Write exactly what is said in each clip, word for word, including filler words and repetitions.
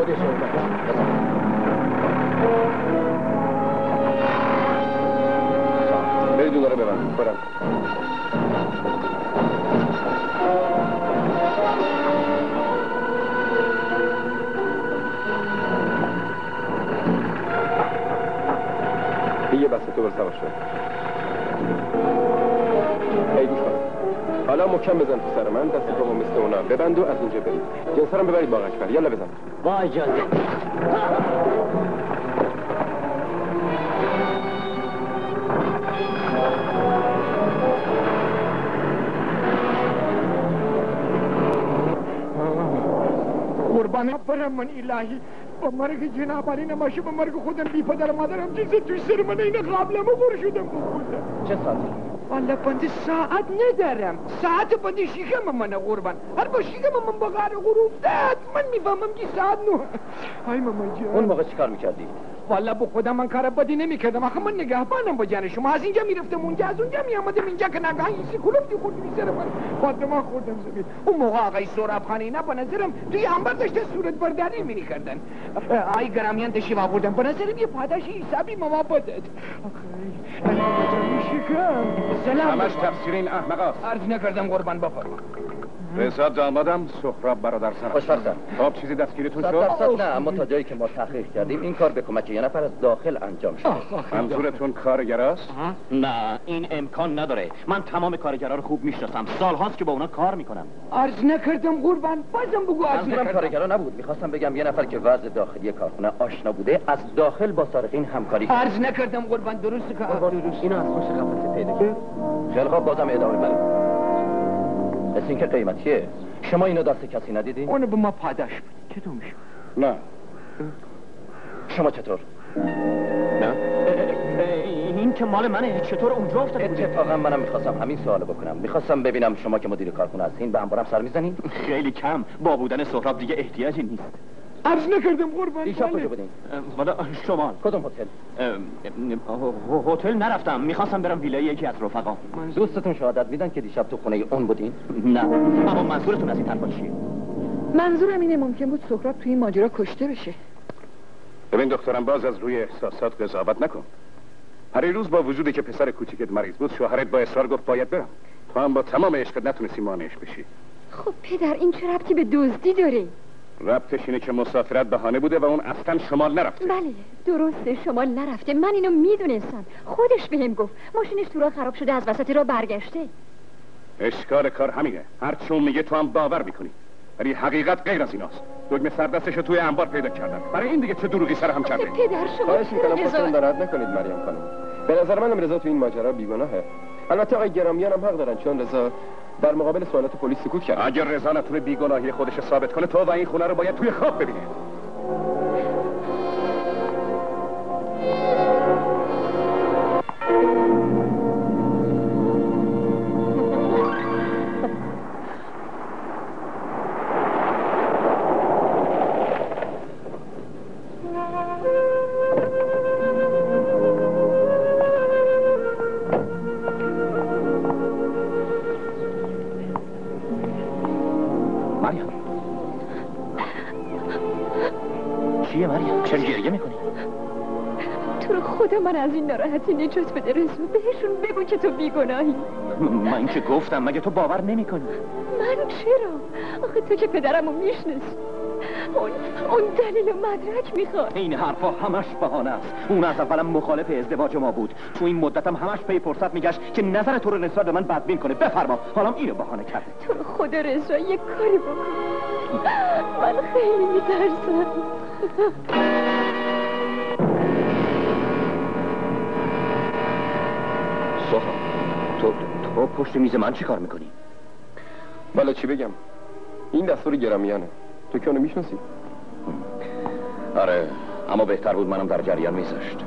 خودش اومد. برید اون داره ببند. برم. یه بسته تو برسه باشه. ای گوش کن. حالا محکم بزن تو سر من، دست تو مثل اونا ببند و از اینجا برید. جنسرم ببرید با قشبر. یالا بزن. با اجازه. قربان برم من الهی با مرگ جناب علی نماشه با مرگ خودم بی پدر مادرم چیزی توی سر من این قبلا مبور شدم بخوزم. چه ساعتی؟ والا بنده ساعت ندارم. ساعت بنده شیکم من قربان. هر با شیکم من با غار غروب داد من میفهمم که ساعت نو. ای ماما جان. اون موقع چیکار میکردی؟ والا با خودم من کار بدی نمیکردم. آخه من نگهبانم با جان شما. از اینجا میرفتم اونجا، از اونجا میامدم اینجا که نگاه ایسی کلوفتی خود میسر من. فاطمه خوردم زمین. اون موقع آقای سهراب خان اینا به نظرم توی انبار داشته صورت برداری میکردن. ای گرامیان تشریف آوردن. به نظرم یه پاداش حسابی ماما بدد. آخه همش تفسیر این احمقاست. عرض نکردم قربان بفرما. رضا دامادم، سهراب برادر سن. خوشبختم. خب چیزی دستگیرتون شد؟ صد درصد نه، اما تا جایی که ما تحقیق کردیم این کار به کمک یه نفر از داخل انجام شده. منظورتون کارگراست؟ نه این امکان نداره. من تمام کارگرا رو خوب میشناسم. سالهاست که با اونا کار میکنم. عرض نکردم قربان، بازم بگو عرض منظورم نکردم. کارگرا نبود. میخواستم بگم یه نفر که وضع داخلی کارخونه آشنا بوده از داخل با سارقین همکاری کرد. عرض نکردم قربان، درسته که درست. اینو از خوش قفسه پیدا کرد. خیلی خوب، بازم ادامه بده. مثل این که قیمتیه. شما اینو دست کسی ندیدی؟ اونو به ما پاداش بود. چطور میشه؟ نه. شما چطور؟ نه این که مال منه. چطور اونجا افتاده بوده؟ اتفاقا منم میخواستم همین سوالو بکنم. میخواستم ببینم شما که مدیر کارخونه هستین به انبارم سر میزنین؟ خیلی کم. با بودن سهراب دیگه احتیاجی نیست. عرض نکردم قربان. دیشب کجا بودین؟ والا شمال. کدوم هتل؟ هتل نرفتم. میخواستم برم ویلای یکی از رفقا. دوستتون شهادت میدن که دیشب تو خونه اون بودین؟ نه. اما منظورتون از این حرفا چیه؟ منظورم اینه ممکن بود سهراب توی این ماجرا کشته بشه. ببین دخترم، باز از روی احساسات قضاوت نکن. هر روز با وجودی که پسر کوچیکت مریض بود، شوهرت با اصرار گفت باید برم. تو هم با تمام عشقت نتونستی مانعش بشی. خب پدر این چه ربطی به دزدی داره؟ ربطش اینه که مسافرت بهانه بوده و اون اصلا شمال نرفته. بله درسته، شمال نرفته. من اینو میدونستم. خودش بهم گفت ماشینش تو راه خراب شده، از وسط راه برگشته. اشکال کار همینه. هر چون میگه تو هم باور میکنی، ولی حقیقت غیر از ایناست. دگمه سردستشو توی انبار پیدا کردن. برای این دیگه چه دروغی سر هم کرده؟ پدر شما خواهش میکنم خودتون ناراحت نکنید مریم خانم. به نظر منم رضا تو این ماجرا بیگناهه. البته آقای گرامیان هم حق دارن، چون رضا در مقابل سوالات پلیس سکوت کرد. اگر رضا نتونه بیگناهی خودش ثابت کنه، تو و این خونه رو باید توی خواب ببینید. چیه مریم؟ چرا گریه میکنی؟ تو رو خدا من از این ناراحتی نجات بده رضا. بهشون بگو که تو بیگناهی. من که گفتم، مگه تو باور نمیکنی؟ من چرا؟ آخه تو که پدرمو میشناسی. اون اون دلیل و مدرک میخواد. این حرفا همش بهانه است. اون از اولم مخالف ازدواج ما بود. تو این مدتم همش پی فرصت میگشت که نظر تو رو نسبت به من بدبین کنه. بفرما، حالا اینو بهانه کرده. تو رو خدا رضا یک کاری بکن. من خیلی میترسم. سهراب، تو تو پشت میز من چی کار میکنی؟ والا چی بگم؟ این دستور گرامیانه. تو که اونو میشناسی؟ آره، اما بهتر بود منم در جریان میذاشت.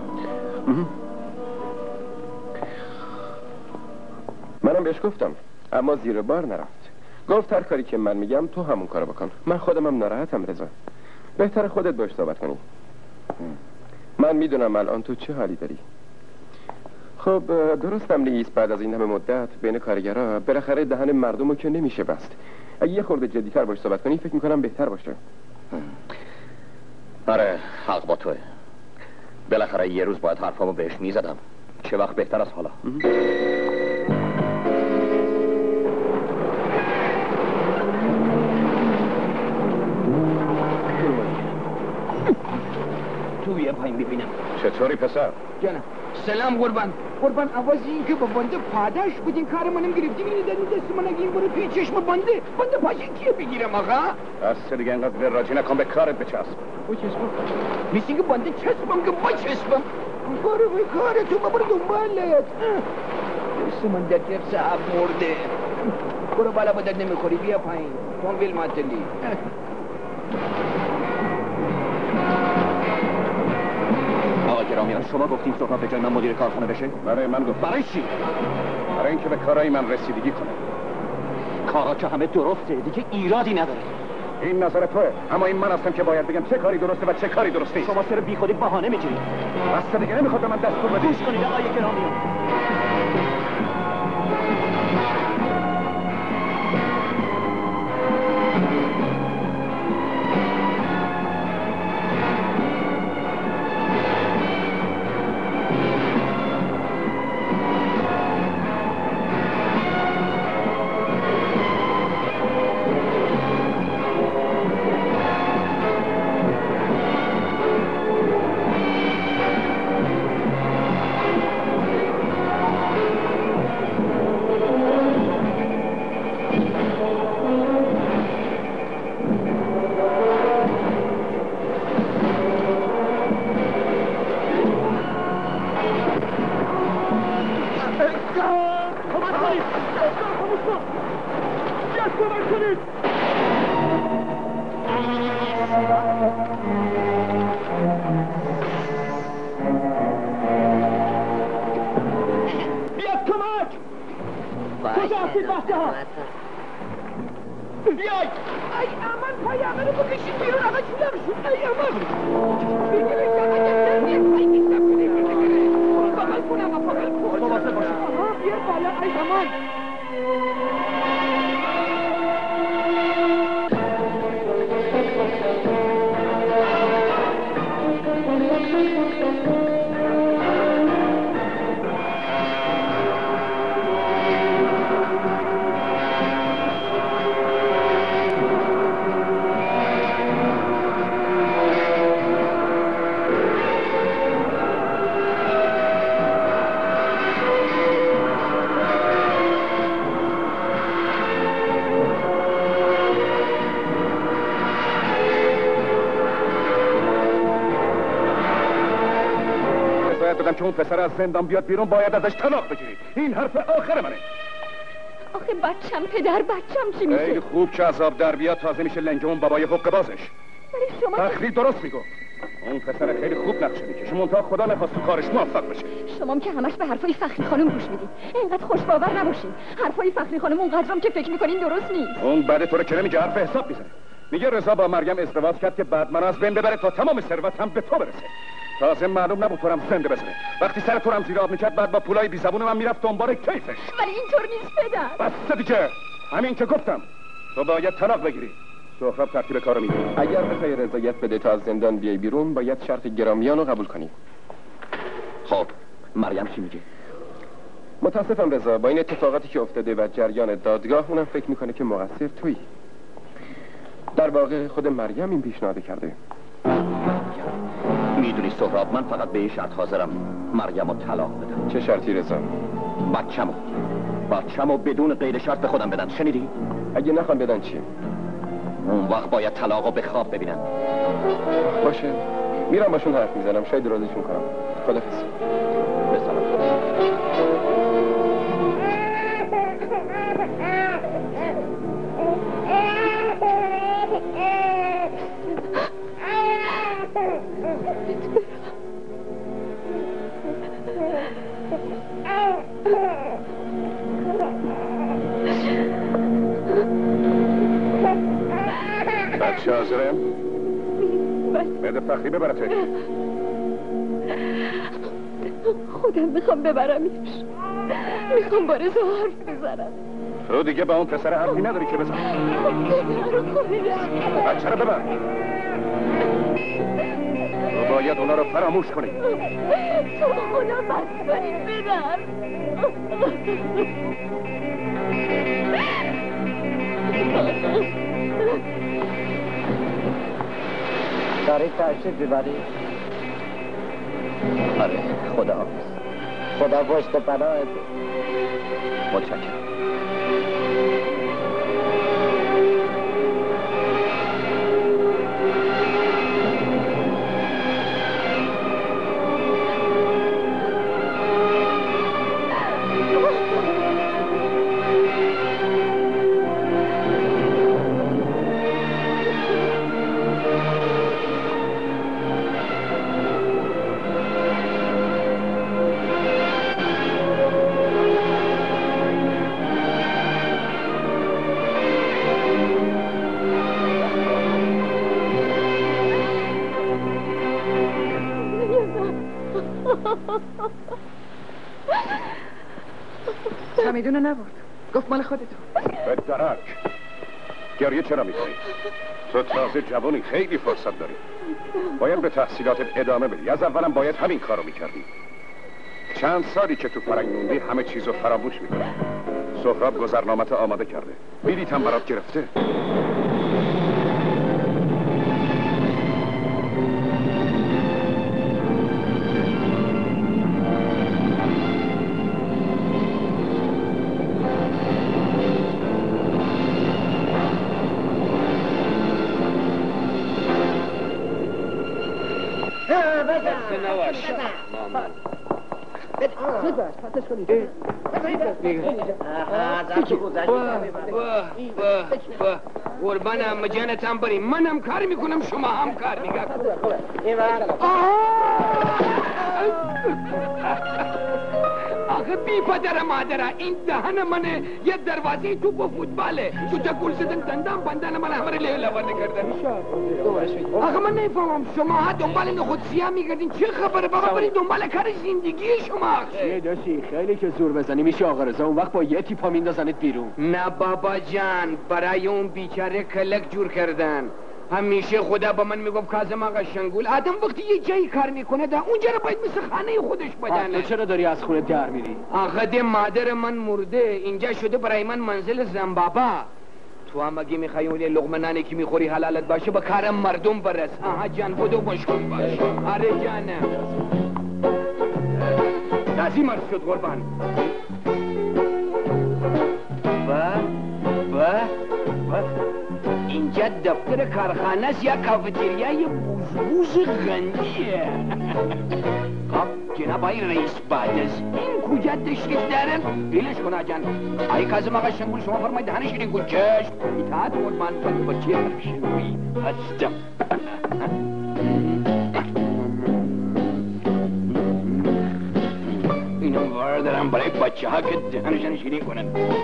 منم بهش گفتم، اما زیر بار نرفت. گفت هر کاری که من میگم تو همون کارو بکن. من خودمم ناراحتم رضا. بهتر خودت باش صحبت کنی. من میدونم الان تو چه حالی داری. خب درستم نیست بعد از این همه مدت بین کارگرها بالاخره دهن مردمو که نمیشه بست. اگه یه خورده جدی‌تر باش صحبت کنی فکر میکنم بهتر باشه. آره حق با توه. بالاخره یه روز باید حرفامو بهش میزدم. چه وقت بهتر از حالا. تو یه پایین ببینم. چطوری پسر؟ جانم سلام قربان. قربان عوضی این که با بنده پاداش بودین کار منم گرفتیم اینی دادی دست من اگه این برو توی چشم بنده بنده پاشین کیه بگیرم آقا؟ دست دیگه اینقدر وراجی نکن به کارت بچسب. با چسبم؟ میسی که بنده چسبم که با چسبم؟ برو به کار تو برو دنبالت. دست من در جب صاحب مرده. برو بالا با درد نمیخوری بیا پایین. تو هم ویل ماتلی. آقا گرامیان شما گفتین سهراب به جای من مدیر کارخانه بشه؟ برای من گفت. برای چی؟ برای اینکه به کارهای من رسیدگی کنه. کارا که همه درسته دیگه ایرادی نداره. این نظر توه، اما این من هستم که باید بگم چه کاری درسته و چه کاری درسته نیست. شما سر بیخودی بهانه میگیرید. بس دیگه نمیخواد به من دستور بدید. گوش کنید آقای گرامیان. بیای ای امان پای امنو بکشید بیرون آقا جولم شد ای امان بگیرش آقا جولم ای بیستم کنه بغل کنم آقا بغل کنم مواظب باشید آها بیا بالا ای امان که اون پسر از زندان بیاد بیرون باید ازش طلاق بگیری. این حرف آخر منه. آخه بچم پدر بچم چی میشه؟ خیلی خوب که عذاب در بیاد تازه میشه لنگه اون بابای حق بازش. ولی شما تخریب درست میگو. اون پسر خیلی خوب نقشه میکشه منتها خدا نخواست تو کارش موفق بشه. شما که همش به حرفای فخری خانم گوش میدین. اینقدر خوش باور نباشین. حرفای فخری خانم اونقدرام که فکر میکنین درست نیست. اون بعد تو رو که نمیگه حرف حساب میزنه. میگه رضا با مریم ازدواج کرد که بعد من از بین ببره تا تمام ثروت هم به تو برسه. تازه معلوم نبود تورم زنده بزنه. وقتی سر تورم زیر آب میکرد بعد با پولای بی زبون من میرفت دنبال کیفش. ولی اینطور نیست پدر. بس دیگه. همین که گفتم. تو باید طلاق بگیری. سهراب ترتیب کارو میده. اگر بخوای رضایت بده تا از زندان بیای بیرون باید شرط گرامیان رو قبول کنی. خب مریم چی میگه؟ متاسفم رضا با این اتفاقاتی که افتاده و جریان دادگاه اونم فکر میکنه که مقصر تویی. در واقع خود مریم این پیشنهاد کرده. میدونی سهراب من فقط به این شرط حاضرم مریم رو طلاق بدم. چه شرطی رضا؟ بچه‌مو بچه‌مو بدون غیر شرط به خودم بدن. شنیدی؟ اگه نخوان بدن چی؟ اون وقت باید طلاق رو به خواب ببینن. باشه میرم باشون حرف میزنم شاید راضیشون کنم. خدافظ. بسلام. بچه حاضره؟ بده فخری ببرتش. خودم میخوام ببرمش. میخوام با رضا حرف بزنم. تو دیگه با اون پسر حرفی نداری که بزن. بچه رو ببر. باید اونا رو فراموش کنی. تو خدا بس کنی برم. داری تشریف ببری؟ آره خدا حافظ. خدا پشت پناهت. متشکرم. چمیدونو نبود. گفت مال خودتو. به درک. گریه چرا میکنی؟ تو تازه جوانی، خیلی فرصت داری. باید به تحصیلاتت ادامه بدی. از اولم باید همین کارو میکردی. چند سالی که تو فرنگ موندی همه چیزو فراموش میکنی. سهراب گذرنامت آماده کرده. بلیط هم برات گرفته. قربان امه جانتم بریم. منم کار میکنم شما هم کار میکنم. آخه بی پدر مادره این دهن منه یه دروازه تو با فوتباله. تو تا گل زدن دندان بندن من همه له لورده کردن. آخه من نفهمم شما ها دنبال نخود سیاه میگردین چه خبره؟ بابا برین دنبال کار زندگی شما. چیه داشتی؟ خیلی که زور بزنی میشه آقا رضا اون وقت با یه تیپا میندازنت بیرون. نه بابا جان برای اون بیچاره کلک جور کردن. همیشه خدا با من میگفت کاظم آقا شنگول آدم وقتی یه جایی کار میکنه دا اونجا رو باید مثل خانه خودش بدنه. تو چرا داری از خونه در میری؟ آخه ده مادر من مرده اینجا شده برای من منزل زنبابا. تو هم اگه میخوای اون لقمه نانی که میخوری حلالت باشه با کارم مردم برس. آها جان بودو مشکل باش. آره جانم دازی مرد شد قربان. و و و اینجا دفتر کارخانه است یا کافتریای بوز غندیه. خب جناب آقای رئیس بعد از این کجا تشریف دارن؟ بیلش کن جان. آقای کاظم آقا شنگول شما فرمایید دهن شیرین گل چشم اطاعت قربان من بچه شنگوی هستم. اینو واردارم برای بچه ها که دهنشان شیرین کنن.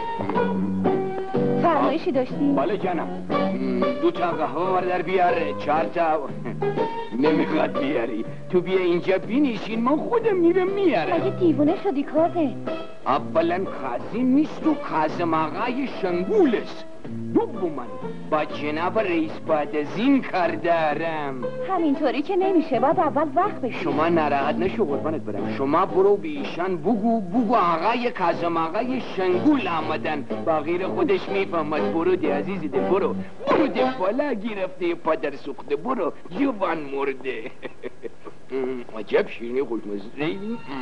فرمایشی داشتی؟ بله جانم. دو تا قهوه وردار بیار. چهار تا نمیخواد بیاری. تو بیا اینجا بینیشین من خودم میرم میارم. مگه دیوونه شدی کاظم؟ اولا کاظم نیست و کاظم آقای شنگول است. دوما با جناب رئیس بعد از این کار دارم. همینطوری که نمیشه باید اول وقت بشی. شما ناراحت نشو قربانت برم. شما برو به ایشان بگو بگو آقای کاظم آقای شنگول آمدن. با غیر خودش میفهمد. برو دی عزیزی ده برو برو دی بالا گرفته پدر سوخته برو جوان مرده. عجب شیرینی خوشمزه.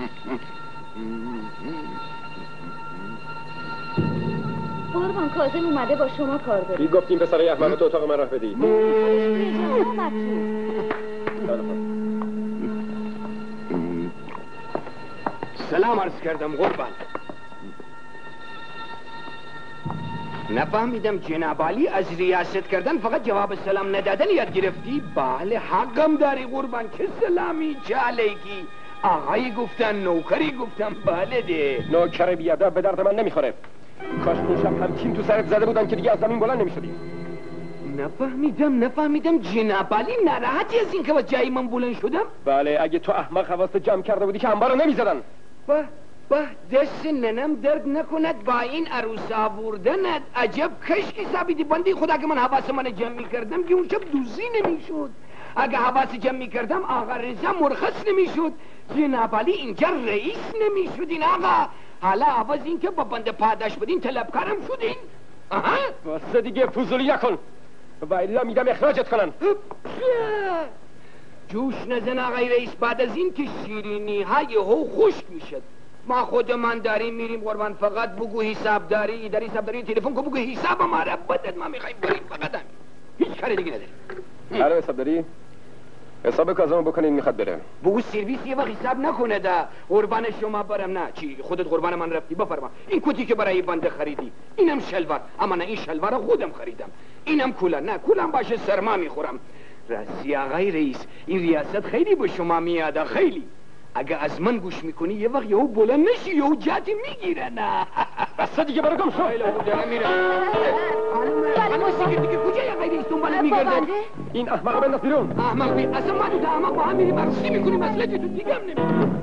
قربان کاظم اومده با شما کار داره. بی گفتیم پسرای احمق تو اتاق من راه بدی. سلام عرض کردم قربان. نفهمیدم جناب علی از ریاست کردن فقط جواب سلام ندادن یاد گرفتی؟ بله حقم داری قربان. که سلامی چه علیکی؟ آقای گفتن نوکری گفتم. بله ده نوکر بیادب به درد من نمیخوره. کاش اونشم همچین تو سرت زده بودن که دیگه از زمین بلند نمیشدی. نفهمیدم نفهمیدم جناب علی ناراحتی از این که با جای من بلند شدم؟ بله اگه تو احمق حواست جمع کرده بودی که انبار رو نمیزدن. به به دست ننم درد نکند با این عروس آوردنت. عجب کشکی ثابتی بندی خدا که من حواس من جمع میکردم که اون شب دوزی نمیشد. اگه حواسی جمع میکردم آقا رضا مرخص نمیشد، جناب علی اینجا رئیس نمیشدین آقا. حالا عوض این که با بنده پاداش بدین طلبکارم شدین. آها واسه دیگه فضولی نکن و الا میدم اخراجت کنن. جوش نزن آقای رئیس، بعد از این که شیرینی های هو خشک میشد. ما خود من داریم میریم قربان، فقط بگو حساب داری، در حساب داری تلفن کو بگو حساب ما را بدد، ما میخوایم بریم فقط همین، هیچ کاری دیگه نداریم. آره حساب داری؟ حساب کازمو بکنین میخواد بره. بگو سرویس یه وقت حساب نکنه دا قربان شما برم. نه چی خودت قربان من رفتی؟ بفرما. این کتی که برای بنده خریدی، اینم شلوار، اما نه این شلوار رو خودم خریدم. اینم کولا، نه کولم باشه سرما میخورم. راستی آقای رئیس این ریاست خیلی به شما میاده، خیلی. اگه از من گوش میکنی یه وقت یهو بلند نشی یهو جاتی میگیره. نه بس دیگه برو گم شو. خیلی خوب دارم میرم. خانم سیگار دیگه کجایی آقای رئیس دنبالت میگرده؟ این احمقو بنداز بیرون. احمق بی اصلا ما دو احمق با هم میریم عروسی میکنیم، مسئله تو دیگه هم نمیکنیم.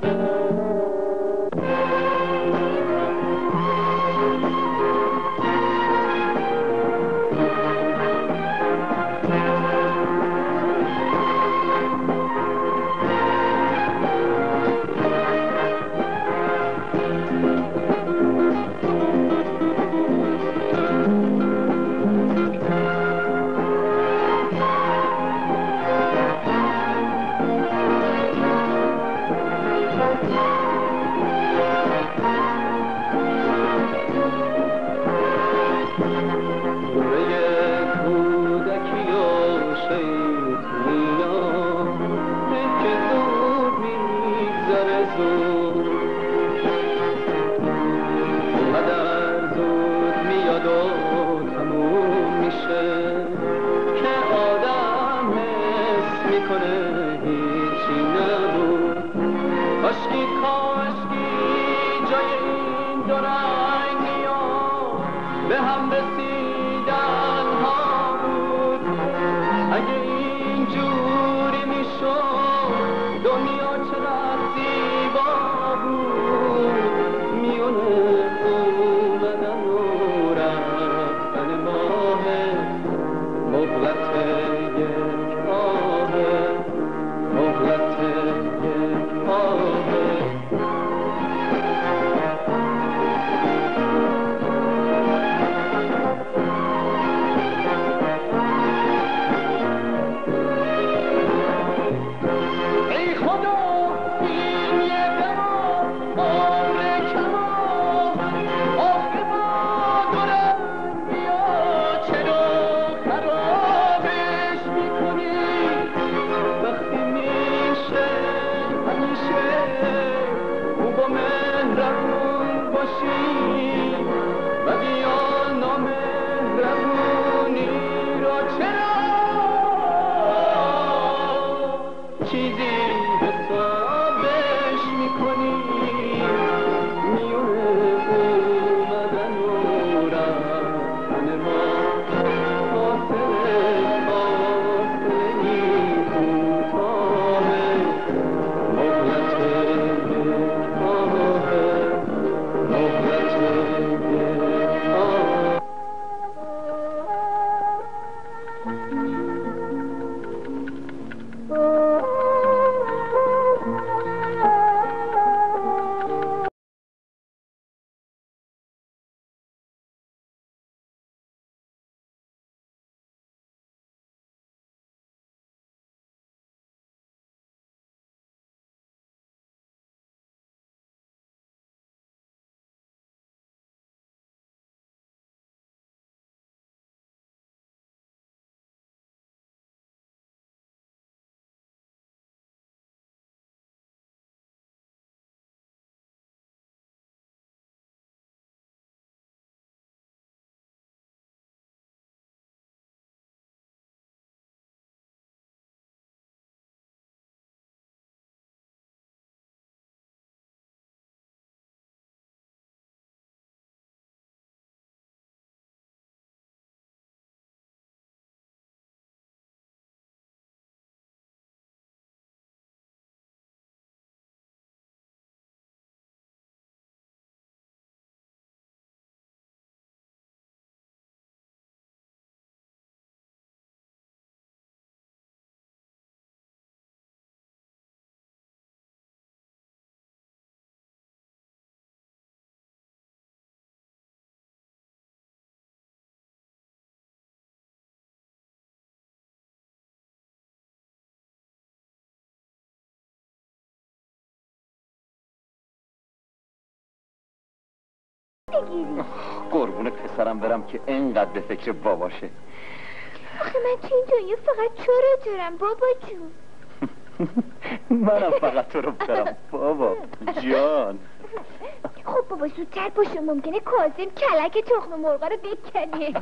بگیری. قربون پسرم برم که اینقدر به فکر باباشه. آخه من تو این دنیا فقط تو رو دارم بابا جون. منم فقط تو رو دارم بابا جان. خب بابا زودتر باشو، ممکنه کاظم کلک تخم مرغا رو بکنه.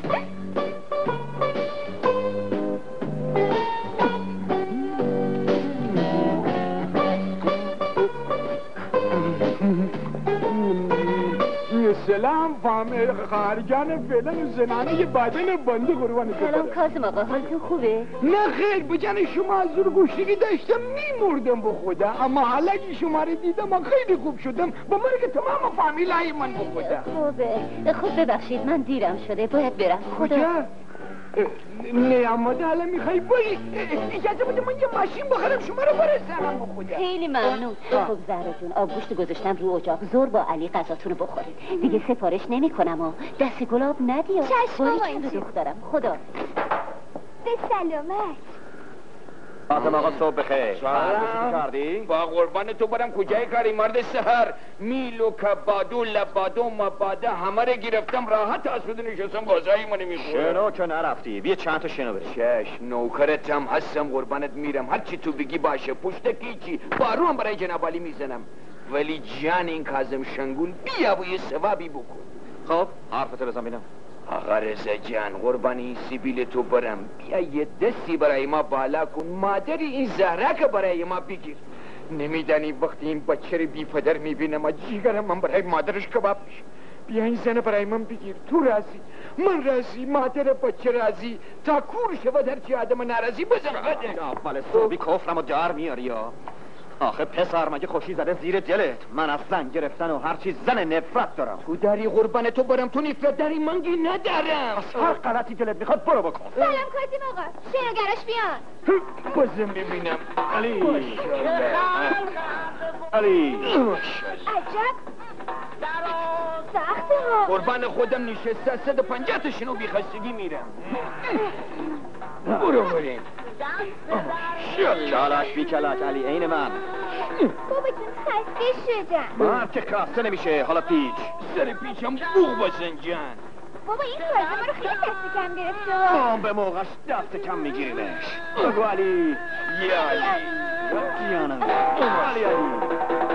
سلام فهم خارجان فعلا زنانه بدن بنده قربان تو. سلام کاظم آقا، حالتون خوبه؟ نه خیر، بجن شما از زور گوشگی داشتم میمردم به خدا، اما حالا که شما رو دیدم من خیلی خوب شدم با مرگ تمام فامیلای من به خدا. خوبه. خب ببخشید من دیرم شده، باید برم. خدا کجا؟ نه اما حالا میخوای بری؟ اجازه بده من یه ماشین بخرم شما رو برسونم به خدا. خیلی ممنون. خب زهرا جون، آبگوشت گذاشتم رو اجاق، زور با علی غذاتون رو بخورید. دیگه سفارش نمی کنم و دست گلاب ندیا. چشم بابا دخترم. خدا به سلامت. فاطمه آقا صبح بخیر. سلام. کردی؟ با قربان تو برم کجای کاری مرد سحر؟ میلو کبادو لبادو مباده همه رو گرفتم، راحت آسوده نشستم بازایی منو میخورم. شنو که نرفتی، بیا چند تا شنو بریم. چش نوکرتم هستم قربانت میرم، هر چی تو بگی باشه، پشت کیچی بارو هم برای جناب علی میزنم. ولی جان این کاظم شنگول بیا و یه ثوابی بکن. خب حرفتو بزن بینم. آقا رضا جان قربانی سیبیل تو برم، بیا یه دستی برای ما بالا کن، مادری این زهرک برای ما بگیر. نمیدانی وقتی این بچه رو بی پدر میبینم جیگرم من برای مادرش کباب میشه. بیا این زن برای من بگیر، تو راضی من راضی مادر بچه راضی، تا کور شود هرچی آدم نراضی بزن بده. اول صبحی کفرم و در میاری یا آخه پسر مگه خوشی زده زیر دلت؟ من از زن گرفتن و هر چیز زن نفرت دارم. تو داری قربان تو برم، تو نفرت داری منگی ندارم. از هر غلطی دلت میخواد برو بکن. سلام کاظم آقا، شنوگراش بیان. بازم ببینم. علی علی عجب سخته ها. قربان خودم نشسته صد و پنجاه تا شنو بی خستگی میرم. برو بریم. چالاش بی کلاش علی عین من. بابا جون خسته شدم. من که خسته نمیشه، حالا پیچ سر پیچم بوغ بزن جان. بابا این کاظم رو خیلی دست کم گرفته. آم به موقعش دست کم میگیریمش. بگو علی. یا علی جانم علی علی.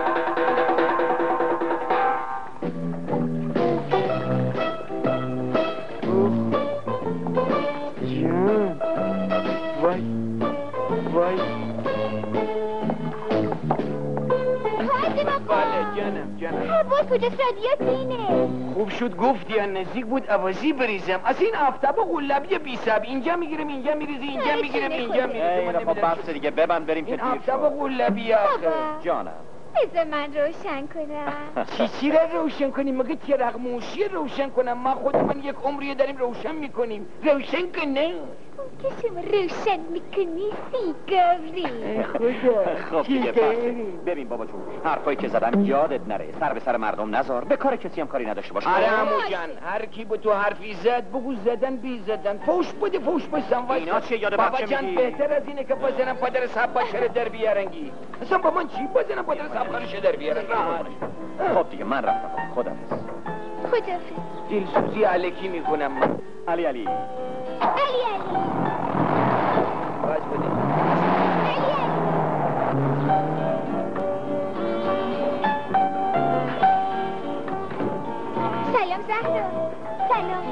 جان وای وای. کاظم آقا. بله جانم جانم. حواس کجاست رادیات اینه؟ خوب شد گفتی، نزدیک بود عوضی بریزم. از این آفتاب قلابی بی سب اینجا میگیرم اینجا میریزی اینجا میگیرم اینجا میریزی. اینا خب بس دیگه ببند بریم که این دیر آفتاب شد. قلابی آخه. جانم بذار من روشن کنم. چی چی را روشن کنیم؟ مگه چراغ موشی روشن کنم؟ ما خود من یک عمری داریم روشن میکنیم. روشن کنه که شما روشن میکنی سیگاری. خدا خب دیگه بس. ببین بابا جون، حرفایی که زدم یادت نره، سر به سر مردم نذار، به کار کسی هم کاری نداشته باش. آره عمو جان، هر کی به تو حرفی زد بگو زدن بی زدن، فوش بده فوش بسن. اینا چیه یاد بابا بچه جان میگی؟ بهتر از اینه که بزنم پدر صاحب بچه در بیارنگی. اصلا با من چی بزنم پدر صاحب خارش در بیارنگی؟ خب دیگه من رفتم، خداحافظ. خدافظ. دلسوزی علکی میکنم من. علی علی علی علی باز بده. علی علی. سلام زهرا. سلام.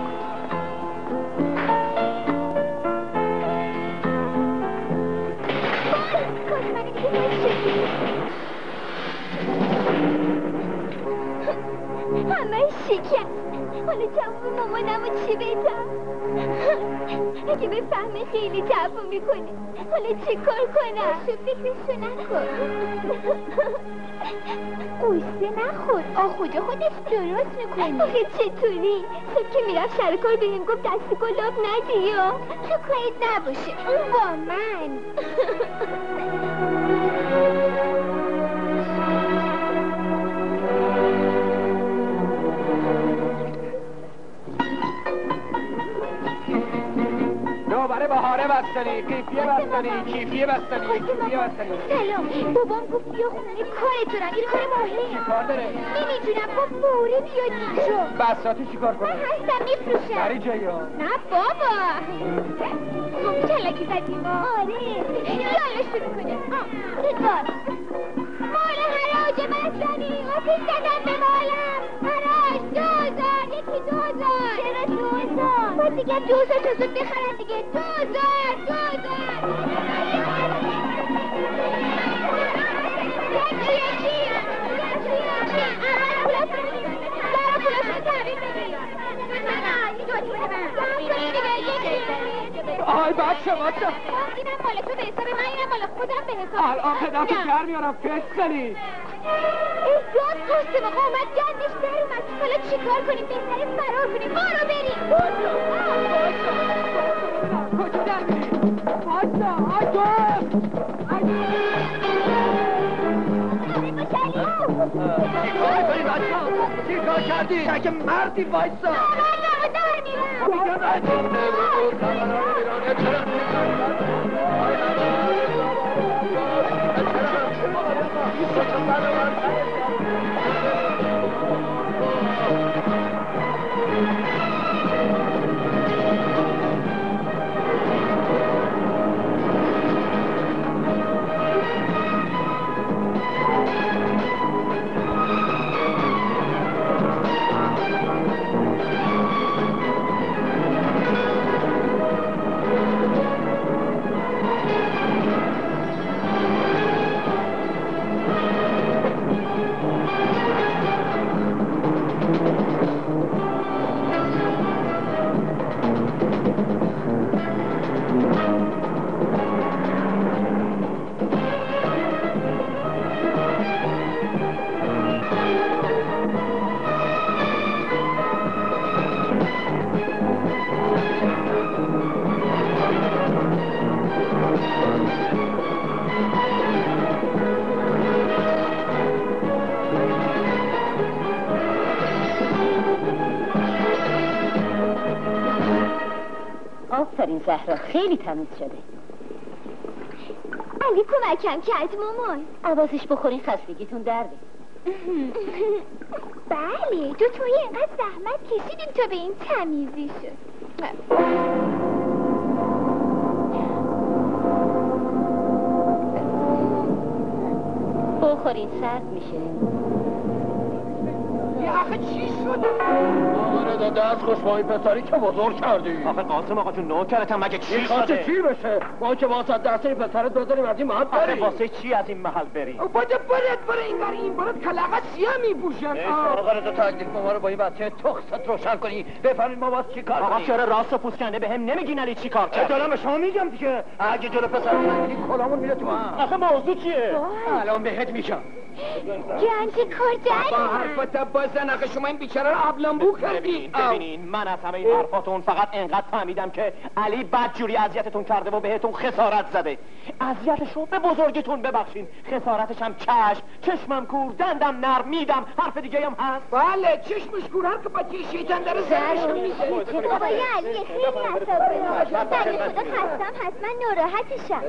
کاظم من دیگه نشدی. همه شکم. حالا جواب مامانمو چی بدم؟ اگه بفهمه خیلی تعفو میکنه، حالا چی کار کنم؟ تو فکرشو نکن. قصه نخور، آخوجا خودش درست میکنه. آخه چطوری؟ صبح که میرفت سر کار بهم گفت دست گلاب ندیا. تو کارت نباشه، اون با من. دوباره بهاره و بستنی قیفیه بستنی کیفیه بستنی کیفیه بستنی. سلام بابام گفت بیا خونه کارت دارم این کار مهمه. چی کار داره؟ نمیدونم گفت فوری بیا اینجا. بساتی چی کار کنه؟ من هستم میفروشم. بری جایی ها؟ نه بابا مامی چلکی زدیم. آره یالا شروع کنه. بگار مال حراج بستنی آتیش زدن به مالم. حراج دوزار یکی دوزار. چرا دوزار؟ باید دیگه دوزار تا زود بخرن دیگه. دوزار دوزار یکی یکی یکی یکی پولاشون دارا پولاشون تحویل بگیر. نه این دو تیره من آی بچه بچه اینم مال تو به حساب من اینم مال خودم به حساب الان پدرتو در میارم پسلی. احساس قاسم آقا اومد گندش در اومد. حالا چی کار کنیم؟ بهتره فرار کنیم. برو بریم. کجا در میری؟ باسا آی تو چی کار کنی بچه؟ چی کار کردی؟ اگه مردی وایسا. من در میرم. آفرین زهرا خیلی تمیز شده. علی کمکم کرد مامان. عوضش بخورین خستگیتون درده. بله دو توی اینقدر زحمت کشیدیم تا به این تمیزی شد. بخورین سرد میشه. آخه چی شده؟ آره داده از خوشبایی پسری که بزرگ کردی. آخه قاسم آقا جون نوکرتم مگه چی شده؟ چی بشه؟ ما که واسه دست این پسرت بذاریم از این محل آخه بریم. واسه چی از این محل بریم؟ بده برد بره این بر این برد کلقه سیاه میپوشن. آقا رضا تکلیف ما رو با این بچه تخصت روشن کنی. بفرمایید ما باز چی کار کنیم؟ آقا چرا راست و پوست کنده به هم نمیگین علی چی کار کرد؟ دارم به شما میگم دیگه. اگه جلو پسر نگیری کلامون میره تو هم. آخه موضوع چیه؟ الان بهت میگم. گنج کار با داریم. حرفت بازن آخه شما این بیچاره رو ابلنبو کردین. ببینین من از همه این حرفاتون فقط انقدر فهمیدم که علی بدجوری اذیتتون کرده و بهتون خسارت زده. اذیتش رو به بزرگتون ببخشین. خسارتش هم چشم، چشمم کور، دندم نرم، میدم حرف دیگه هم هست. بله چشمش کور هر که بچه شیطان داره سرش میشه. بابای علی خیلی عصبانی. بله خدا خستم حتما ناراحتشم.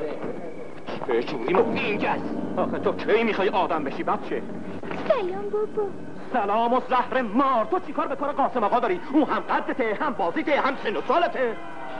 به جوری مینگز. آخه تو کی میخوای آدم بشی بچه؟ سلام بابا. سلام و زهر مار. تو چیکار به کار قاسم آقا داری؟ اون هم قدته هم بازیته هم سن و سالته.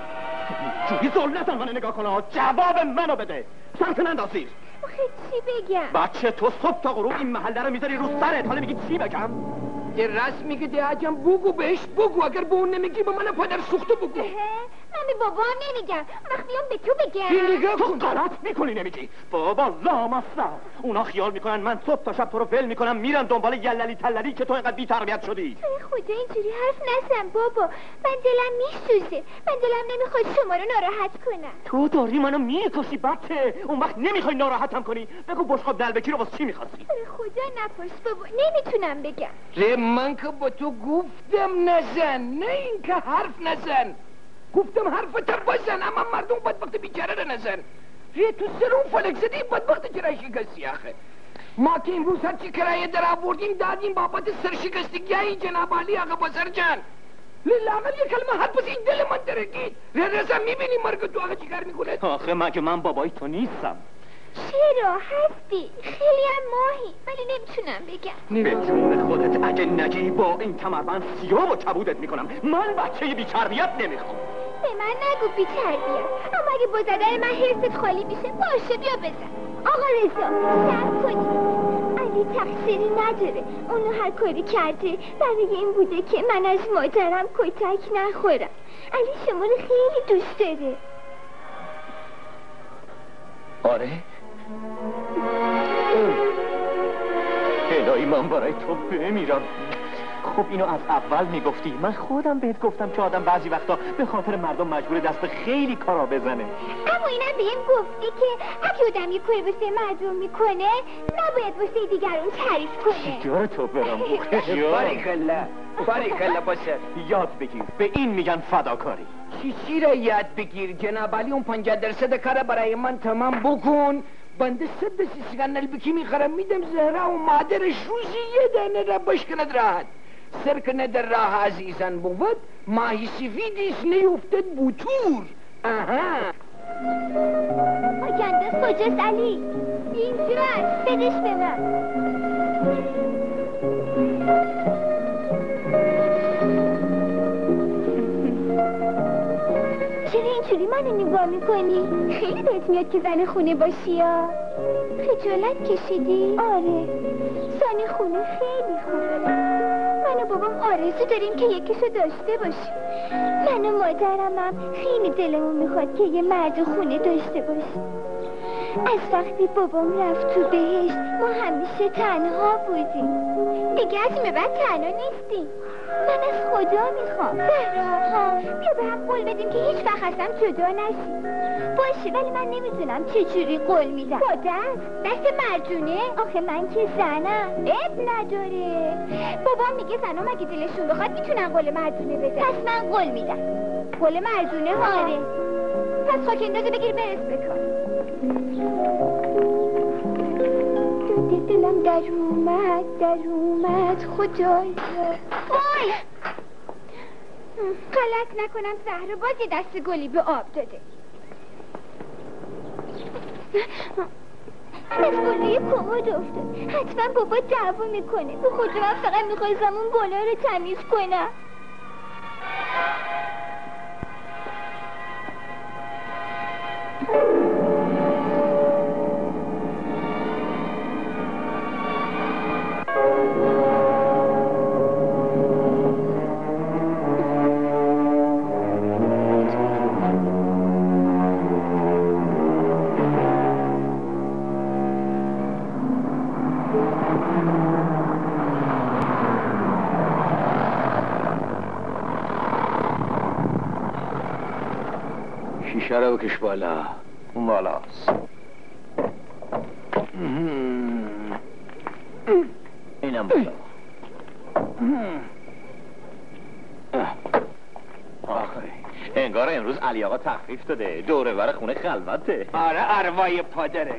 جوری ذلت منو نگاه کنه. جواب منو بده. سرت نندازیر. آخه چی بگم؟ بچه تو صبح تا غروب این محله رو میذاری رو سرت. حالا میگی چی بگم؟ یه رسمی که دیگه بگو بهش بگو. اگر به اون نمیگی به من پدر سوخته بگو. من به بابا هم نمیگم. وقتی هم به تو بگم. این نگاه تو کن. غلط میکنی نمیگی. بابا لامصب. اونا خیال میکنن من صبح تا شب تو رو ول میکنم میرن دنبال یللی تللی که تو اینقدر بی‌تربیت شدی. توی خدا اینجوری حرف نزن بابا. من دلم میسوزه. من دلم نمیخواد شما رو ناراحت کنم. تو داری منو میکشی بچه. اون وقت نمیخوای ناراحتم کنی. بگو بشقاب دلبکی رو واسه چی میخواستی؟ توی خدا نپرس بابا. نمیتونم بگم. ره من که با تو گفتم نزن. نه این که حرف نزن. گفتم حرفت بزن اما مردم بدبخت بیچاره رو نزن. ره تو سر اون فلک زدی بدبخت چرا شکستی آخه. ما که امروز هرچی کرایه در آوردیم دادیم بابت سرشکستگی جناب علی آقا بزرگ جان. لااقل یه کلمه حرف بزن، این دل من درگید. رضا میبینی مرگ تو آقا چیکار میکنه؟ آخه من که من بابای تو نیستم. چرا هستی؟ خیلی هم ماهی، ولی نمیتونم بگم. به جون خودت اگه نگی با این کمربند سیاه و کبودت میکنم. من بچه بی تربیت نمیخوام. به من نگو بی تربیت. اما اگه با زدن من حرفت خالی میشه باشه بیا بزن. آقا رضا صبر کنی. علی تقصیری نداره. اونو هر کاری کرده برای این بوده که من از مادرم کتک نخورم. علی شما رو خیلی دوست داره. آره؟ الهی من برای تو بمیرم. خب اینو از اول میگفتی. من خودم بهت گفتم که آدم بعضی وقتا به خاطر مردم مجبور دست به خیلی کارا بزنه. اما اینم بهم گفتی که اگه آدم یه کاری واسه مردم میکنه نباید واسه دیگران تعریف کنه. جیگر تو برم باریکلا باریکلا باشه. یاد بگیر، به این میگن فداکاری. چی چی را یاد بگیر جناب علی؟ اون پنجاه درصد کار برای من تمام بکن. بنده صد سی سیگنال بکی میخرم میدم زهرا و مادرش روزی یه دانه را بشکند راحت. سرکنه در راه عزیزان بود ماهی سفیدیش نیفتد بوتور. آها آگندس کجاست علی؟ اینجاست، بدش به من. چرا اینجوری منو نگاه میکنی؟ خیلی بهت میاد که زن خونه باشی یا؟ خجالت کشیدی؟ آره زن خونه خیلی خوبه. من و بابام آرزو داریم که یکیشو داشته باشیم. من و مادرمم خیلی دلمون میخواد که یه مرد خونه داشته باشیم. از وقتی بابام رفت تو بهشت ما همیشه تنها بودیم. دیگه از این بعد تنها نیستیم. من از خدا میخوام زهرا بیا به هم قول بدیم که هیچ وقت ازم جدا نشیم. باشه ولی من نمیدونم چه جوری قول میدم. با دست دست مردونه؟ آخه من که زنم. اب نداره. بابام میگه زنم اگه دلشون بخواد میتونن قول مردونه بدن. پس من قول میدم. قول مردونه؟ آره. پس خاک اندازه بگیر برس بکن. دلم در اومد در اومد خدایا. وای غلط نکنم زهرا باز یه دست گلی به آب داده. از گلوی کمد افتاد. حتما بابا دعوا میکنه. به خدا من فقط میخواستم اون گلا رو تمیز کنم. شیشه رو بکش بالا. اون بالاست. اینم بالا. آخه انگار امروز علی آقا تخفیف داده. دوره ور خونه خلوته. آره اروای پادرش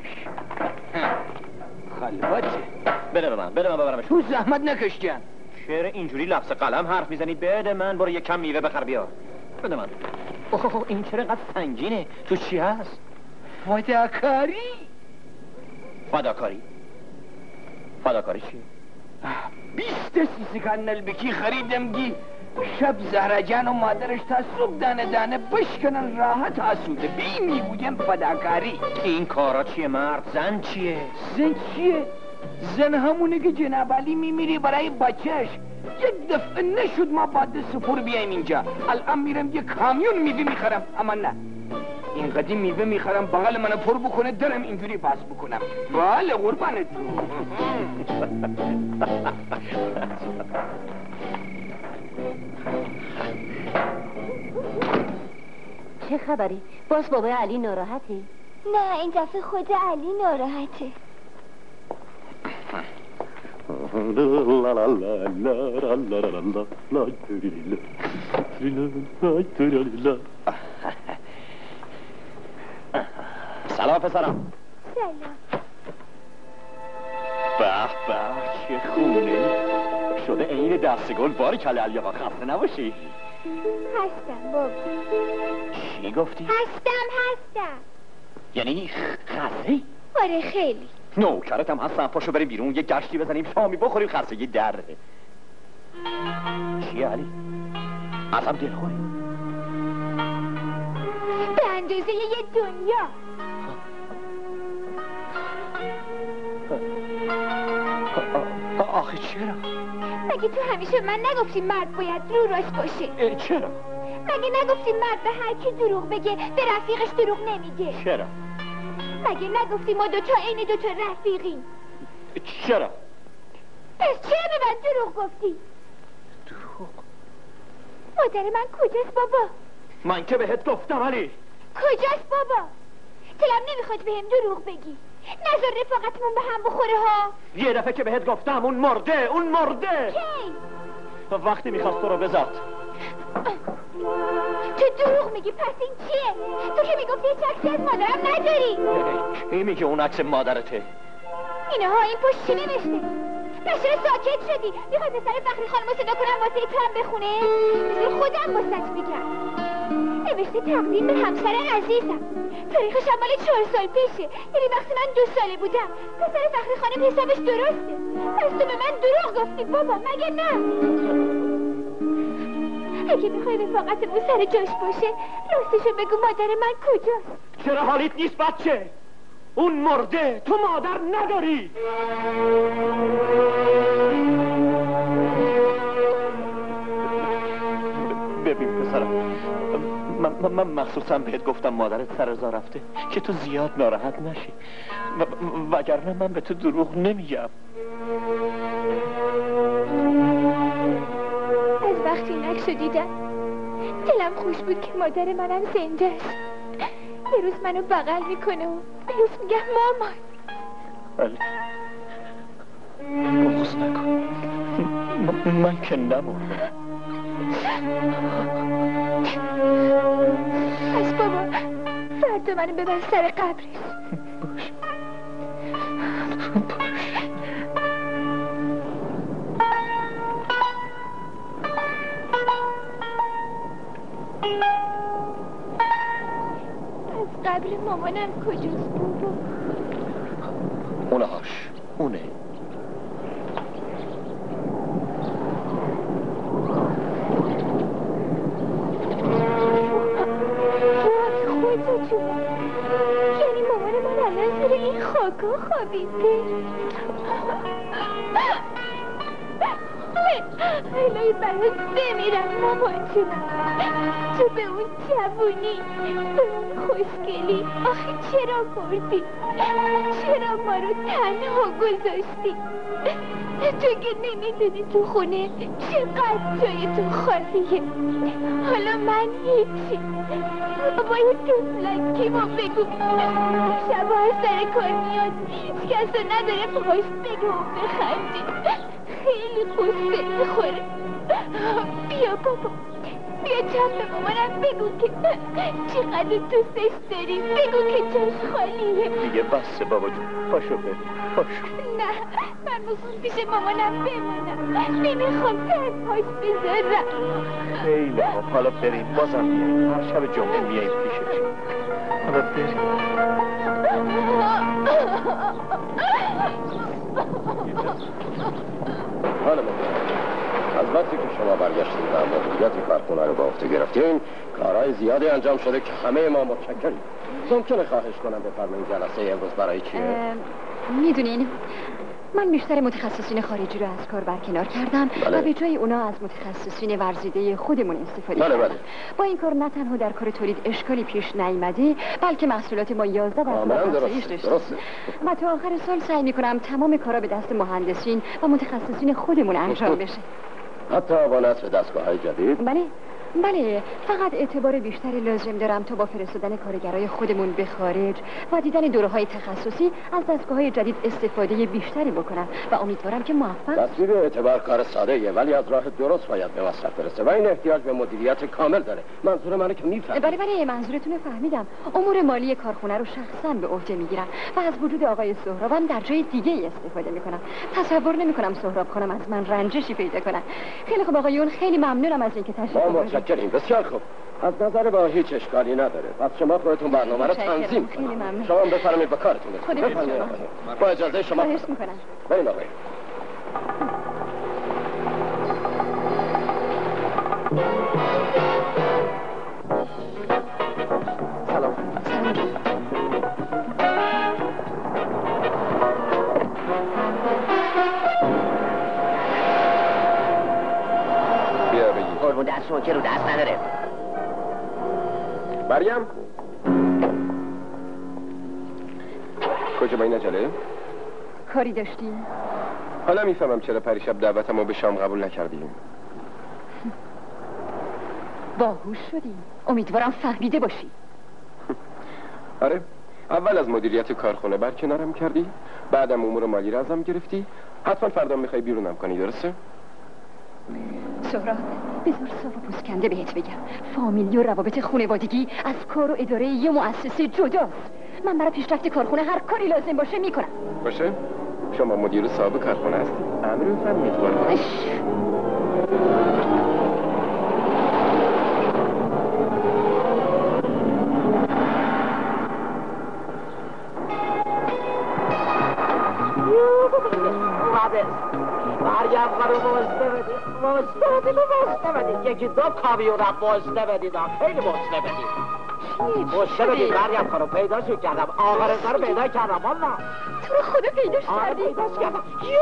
خلوته. بده به من بده من ببرمش. تو زحمت نکش جان. چرا اینجوری لفظ قلم حرف میزنید؟ بده من. برو یه کم میوه بخر بیار. بده من. اوه این چرا اینقدر سنگینه؟ تو چی هست؟ فداکاری. فداکاری؟ فداکاری چیه؟ بیست سیسی کانال بکی خریدم گی شب زهرا جان و مادرش تا صبح دانه دانه بشکنن راحت آسوده. بی میگویم فداکاری. این کارا چیه مرد؟ زن چیه؟ زن چیه؟ زن همونه که جناب علی میمیری برای بچهش. یک دفعه نشد ما بعد سفر بیایم اینجا. الان میرم یه کامیون میوه میخرم. اما نه این قدیم میوه میخرم بغل منو پر بکنه درم اینجوری باز بکنم. بله قربانت. چه خبری؟ باز بابای علی ناراحتی؟ نه این دفعه خود علی ناراحته. سلام پسرم. سلام. به به چه خونه. شده این دستگل باری کله علی آقا خسته نباشی. هستم بابا. چی گفتی؟ هستم هستم. یعنی خسته؟ آره خیلی. نوکرتم هستم، پاشو بریم بیرون یه گشتی بزنیم شامی بخوریم، خستگی دره. چیه علی؟ ازم دلخوری؟ به اندازه یه دنیا. آخه چرا؟ مگه تو همیشه من نگفتی مرد باید رو راست باشه؟ چرا؟ مگه نگفتی مرد به هر کی دروغ بگه به رفیقش دروغ نمیگه؟ چرا؟ مگه نگفتی ما دوتا عین دوتا رفیقیم؟ چرا؟ پس چرا به من دروغ گفتی؟ دروغ؟ مادر من کجاست بابا؟ من که بهت گفتم علی. کجاست بابا؟ دلم نمیخواد بهم دروغ بگی. نذار رفاقتمون به هم بخوره ها. یه دفعه که بهت گفتم اون مرده، اون مرده. کی؟ وقتی میخواست تو رو بزاد. تو دروغ میگی، پس این چیه؟ تو که میگفتی هیچ عکسی از مادرم نداری. کی میگه اون عکس مادرته؟ اینها این پشت چی نوشته؟ پس چرا ساکت شدی؟ میخوای پسر فخری خانمو صدا کنم واسه تو هم بخونه؟ بذار خودم واسط بگم. نوشته تقدیم به همسر عزیزم. تاریخش هم مال چهار سال پیشه، یعنی وقتی من دو ساله بودم. پسر فخری خانم حسابش درسته. پس تو به من دروغ گفتی بابا، مگه نه؟ اگه میخوای رفاقتمون سر جاش باشه راستشو بگو، مادر من کجاست؟ چرا حالیت نیست بچه؟ اون مرده، تو مادر نداری. ببین پسرم، من, من, من مخصوصا بهت گفتم مادرت سر راه رفته که تو زیاد ناراحت نشی، وگرنه من به تو دروغ نمیگم. از وقتی این عکسو دیدم دلم خوش بود که مادر منم زنده است. یه روز منو بغل میکنه و یه روز میگم مامان. علی بغض نکن، من که نمردم. پس بابا فردا منو ببر سر قبرش. باش از قبر مامانم کجاست بابا؟ اونهاش اونه. یعنی مامان من الان زیر این خاکا خوابیده. الهی برات بمیرم مامان جونم. تو به اون جوونی، به اون خوشگلی آخه چرا بردی؟ چرا ما رو تنها گذاشتی؟ تو که نمیدونی تو خونه چقدر جای تو خالیه. حالا من هیچی. بابا یه تفلکی ما بگو شبا از سر کار میاد هیچ کس رو نداره پاش بگو و بخندی. خیلی خوش میخوره. بیا بابا بیا چند به مامانم بگو که چقدر دوستش داری. بگو که جاش خالیه. دیگه بسه بابا جون، پاشو بریم پاشو. نه من میخوام پیش مامانم بمونم، نمیخوام تنهاش بذارم. خیلی خوب، حالا بریم بازم میاییم، هر شب جمعه میاییم پیشش. حالا بریم. حالا از وقتی که شما برگشتید و مدیریت کارخونه رو به عهده گرفتین کارهای زیادی انجام شده که همه ما متشکریم. ممکنه خواهش کنم بفرمایید جلسه امروز برای چیه؟ میدونین من بیشتر متخصصین خارجی رو از کار برکنار کردم بله. و به جای اونا از متخصصین ورزیده خودمون استفاده بله کردم. بله. با این کار نه تنها در کار تولید اشکالی پیش نیامده بلکه محصولات ما یازده درصد افزایش داشته. و تا آخر سال سعی میکنم تمام کارا به دست مهندسین و متخصصین خودمون انجام بشه. حتی با نصب دستگاه‌های جدید؟ بله بله، فقط اعتبار بیشتری لازم دارم تا با فرستادن کارگرای خودمون به خارج و دیدن دوره‌های تخصصی از دستگاه‌های جدید استفاده بیشتری بکنم و امیدوارم که موفق. تصویر اعتبار کار ساده‌ایه ولی از راه درست باید به وسط برسه و این احتیاج به مدیریت کامل داره. منظور منو که میفهمی. بله بله منظورتون رو فهمیدم. امور مالی کارخونه رو شخصاً به عهده میگیرم و از وجود آقای سهرابم در جای دیگه ای استفاده میکنم. تصور نمیکنم سهراب خانم از من رنجشی پیدا کنن. خیلی خوب آقایون، خیلی ممنونم از اینکه تشریف آوردید. متشکرم. بسیار خوب. از نظر با هیچ اشکالی نداره. پس شما خودتون برنامه رو تنظیم کنید. شما بفرمایید به کارتون. با اجازه شما. خواهش میکنم. بریم آقای. سلام. سلام. بیا بگی. قربون دست رو که رو دست نداره. مریم کجا با این عجله؟ کاری داشتیم؟ حالا میفهمم چرا پریشب دعوتمو به شام قبول نکردیم. باهوش شدی. امیدوارم فهمیده باشی. آره، اول از مدیریت کارخونه برکنارم کردی، بعدم امور مالی رو ازم گرفتی. حتما فردا میخوای بیرونم کنی، درسته؟ سهراب، بذار صاف و پوسکنده بهت بگم، فامیلی و روابط خانوادگی از کار و اداره یه مؤسسه جداست. من برای پیشرفت کارخونه هر کاری لازم باشه میکنم. باشه؟ شما مدیر صاحب کارخونه هستی. امر بفرمایید. مریم خانم واسطه بدید واسطه بدید واسطه بدید یکی دو کامیون هم واسطه بدید خیلی واسطه بدید واسطه بدید مریم خانم پیداشو کردم آقا رضا رو پیدا کردم والا تو رو خدا پیداش کردی؟ پیداش کردم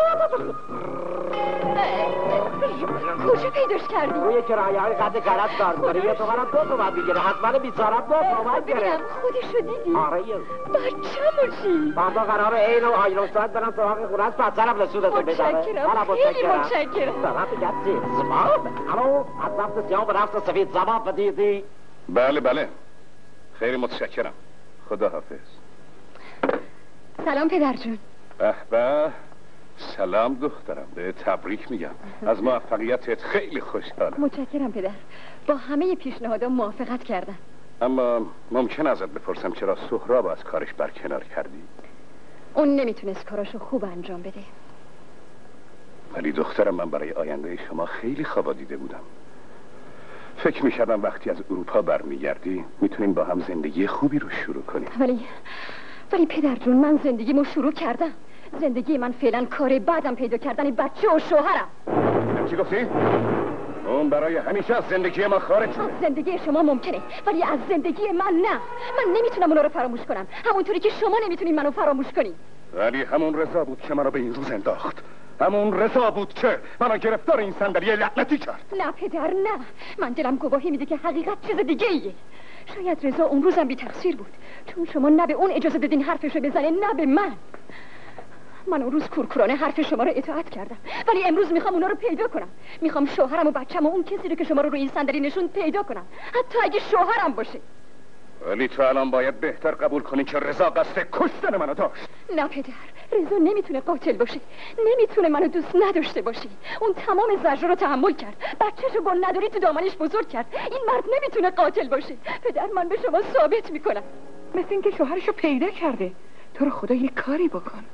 کجا پیداش کردی؟ روی کرایه های قد غلط کار کنه یه تومن هم دو تومن میگیره از من بیچارم دو تومن گرفت خودشو دیدی؟ آره بچه‌مو چی؟ فردا قراره عین و آیرون ساعت برم سراغ خونه از پسرم رسولتون بدم متشکرم خیلی متشکرم سلام گردی زمان الو از نفت سیاه به نفت سفید زمان بدیدی بله بله خیلی متشکرم خدا حافظ. سلام پدر جون. به به سلام دخترم به تبریک میگم از موفقیتت خیلی خوشحالم. متشکرم پدر، با همه پیشنهادام موافقت کردم. اما ممکن ازت بپرسم چرا سهراب از کارش برکنار کردی؟ اون نمیتونست کاراشو خوب انجام بده. ولی دخترم من برای آینده شما خیلی خوابا دیده بودم. فکر میکردم وقتی از اروپا برمیگردی میتونیم با هم زندگی خوبی رو شروع کنیم. ولی ولی پدر جون من زندگیمو شروع کردم. زندگی من فعلا کار بعدم پیدا کردن بچه و شوهرم. چی گفتی؟ اون برای همیشه از زندگی ما خارج شده. از زندگی شما ممکنه ولی از زندگی من نه. من نمیتونم اونا رو فراموش کنم همونطوری که شما نمیتونین منو فراموش کنین. ولی همون رضا بود که منو به این روز انداخت. همون رضا بود که منو گرفتار این صندلی لعنتی کرد. نه پدر نه، من دلم گواهی میده که حقیقت چیز دیگه ایه. شاید رضا اون روزم بی تقصیر بود چون شما نه به اون اجازه دادین حرفشو بزنه نه به من. من اون روز کورکورانه حرف شما رو اطاعت کردم ولی امروز میخوام اونا رو پیدا کنم. میخوام شوهرم و بچه‌م و اون کسی رو که شما رو روی این صندلی نشون پیدا کنم حتی اگه شوهرم باشه. ولی تو الان باید بهتر قبول کنی که رضا قصد کشتن منو داشت. نه پدر، رضا نمیتونه قاتل باشه، نمیتونه منو دوست نداشته باشه. اون تمام زجر رو تحمل کرد، بچه‌شو با نداری تو دامنش بزرگ کرد. این مرد نمیتونه قاتل باشه. پدر من به شما ثابت میکنم. مثل اینکه شوهرشو پیدا کرده. تو رو خدا یه کاری بکن.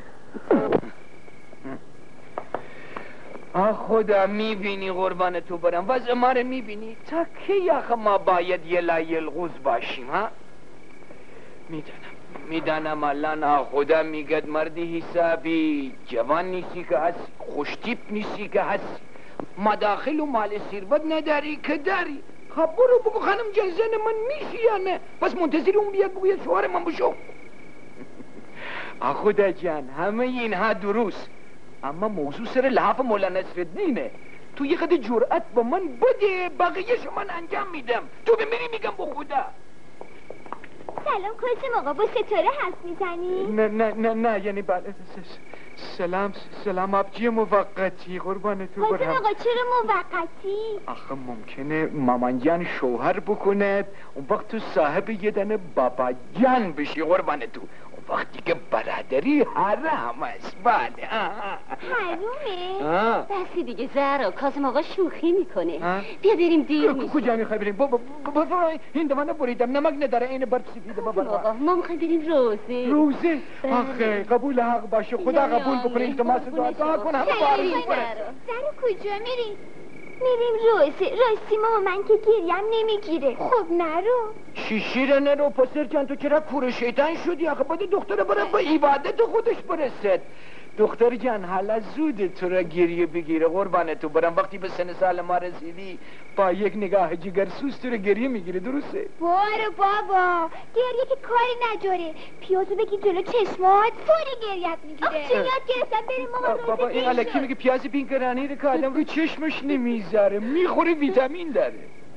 آه خدا میبینی قربان تو برم وضع ما رو میبینی تا کی آخه ما باید یه لایه الغوز باشیم ها؟ میدانم میدانم الان آه خدا میگد مردی حسابی جوان نیستی که هستی خوشتیپ نیستی که هستی مداخل و مال ثروت نداری که داری. خب برو بگو خانم جان زن من میشی یا نه؟ پس منتظر اون بیاد بگو یه شوهر من بشو. آه خدا جان همه اینها درست اما موضوع سر لحاف مولا نصرالدینه. تو یه قد جرأت با من بده بقیه‌شو من انجام میدم. تو بمیری میگم با خدا. سلام کازم آقا، با ستاره حرف میزنی؟ نه نه نه نه یعنی بله سلام سلام آبجی موقتی قربان تو برم. کازم آقا چرا موقتی؟ آخه ممکنه مامان جان شوهر بکند اون وقت تو صاحب یه دنه بابا جان بشی قربان تو. وقتی که برادری حرام است. بله حرومه؟ بسی دیگه زهرا، کاظم آقا شوخی میکنه. بیا بریم دیر میشه. کجا میخوای بریم؟ بابا بابا این دفعه بریدم نمک نداره این برد سفیده بابا. آقا ما میخوایم بریم روزه. روزه؟ آخه قبول حق باشه، خدا قبول بکنه. این تو ما دعا کن همه بارش کنه. زهرا کجا میری؟ میریم روزه. راستی ماما من که گریم نمیگیره. خب نرو. چی شیره نرو پسر جان، تو چرا کور شیطان شدی؟ آخه باید دختر برم به عبادت خودش برسد. دختر جان حالا زوده تو را گریه بگیره قربانه تو برم. وقتی به سن سال ما رسیدی با یک نگاه جگرسوز تو را گریه میگیره. درسته؟ بارو بابا، گریه که کاری نداره. پیازو بگی جلو چشمات فوری گریت میگیره. آخ چه یاد گرفتم بریم ماما روزه. بابا این الکی میگه پیاز بینگرانی رو که آدم رو چشمش نمیذاره، میخوره ویتامین داره.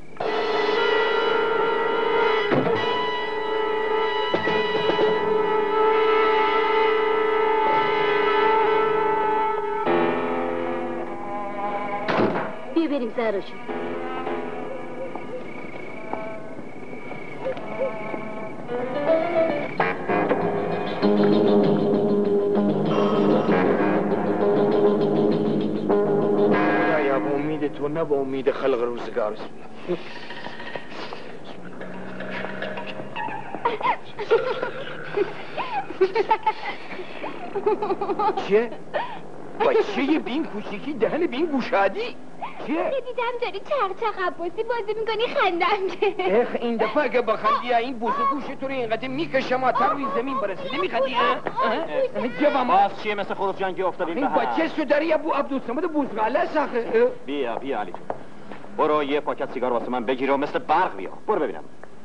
بیا بریم زهرا جون. خدایا با امید تو نه با امید خلق روزگار. چیه؟ بچه بین کوچیکی دهن بین گوشادی؟ چیه؟ دیدم داری چرخ چرخ عباسی بازی میکنی خندم ده. اخ این دفعه اگه بخندی این بوسه گوش تو رو اینقدر میکشم آتر روی زمین برسیده. میخندی جوام باز چیه مثل خروف جنگی افتادیم این بچه سوداری ابو عبدالصمد بوزغاله است آخه. بیا بیا علی جون، برو یه پاکت سیگار واسه من بگیر و مثل برق بیا. برو ببینم.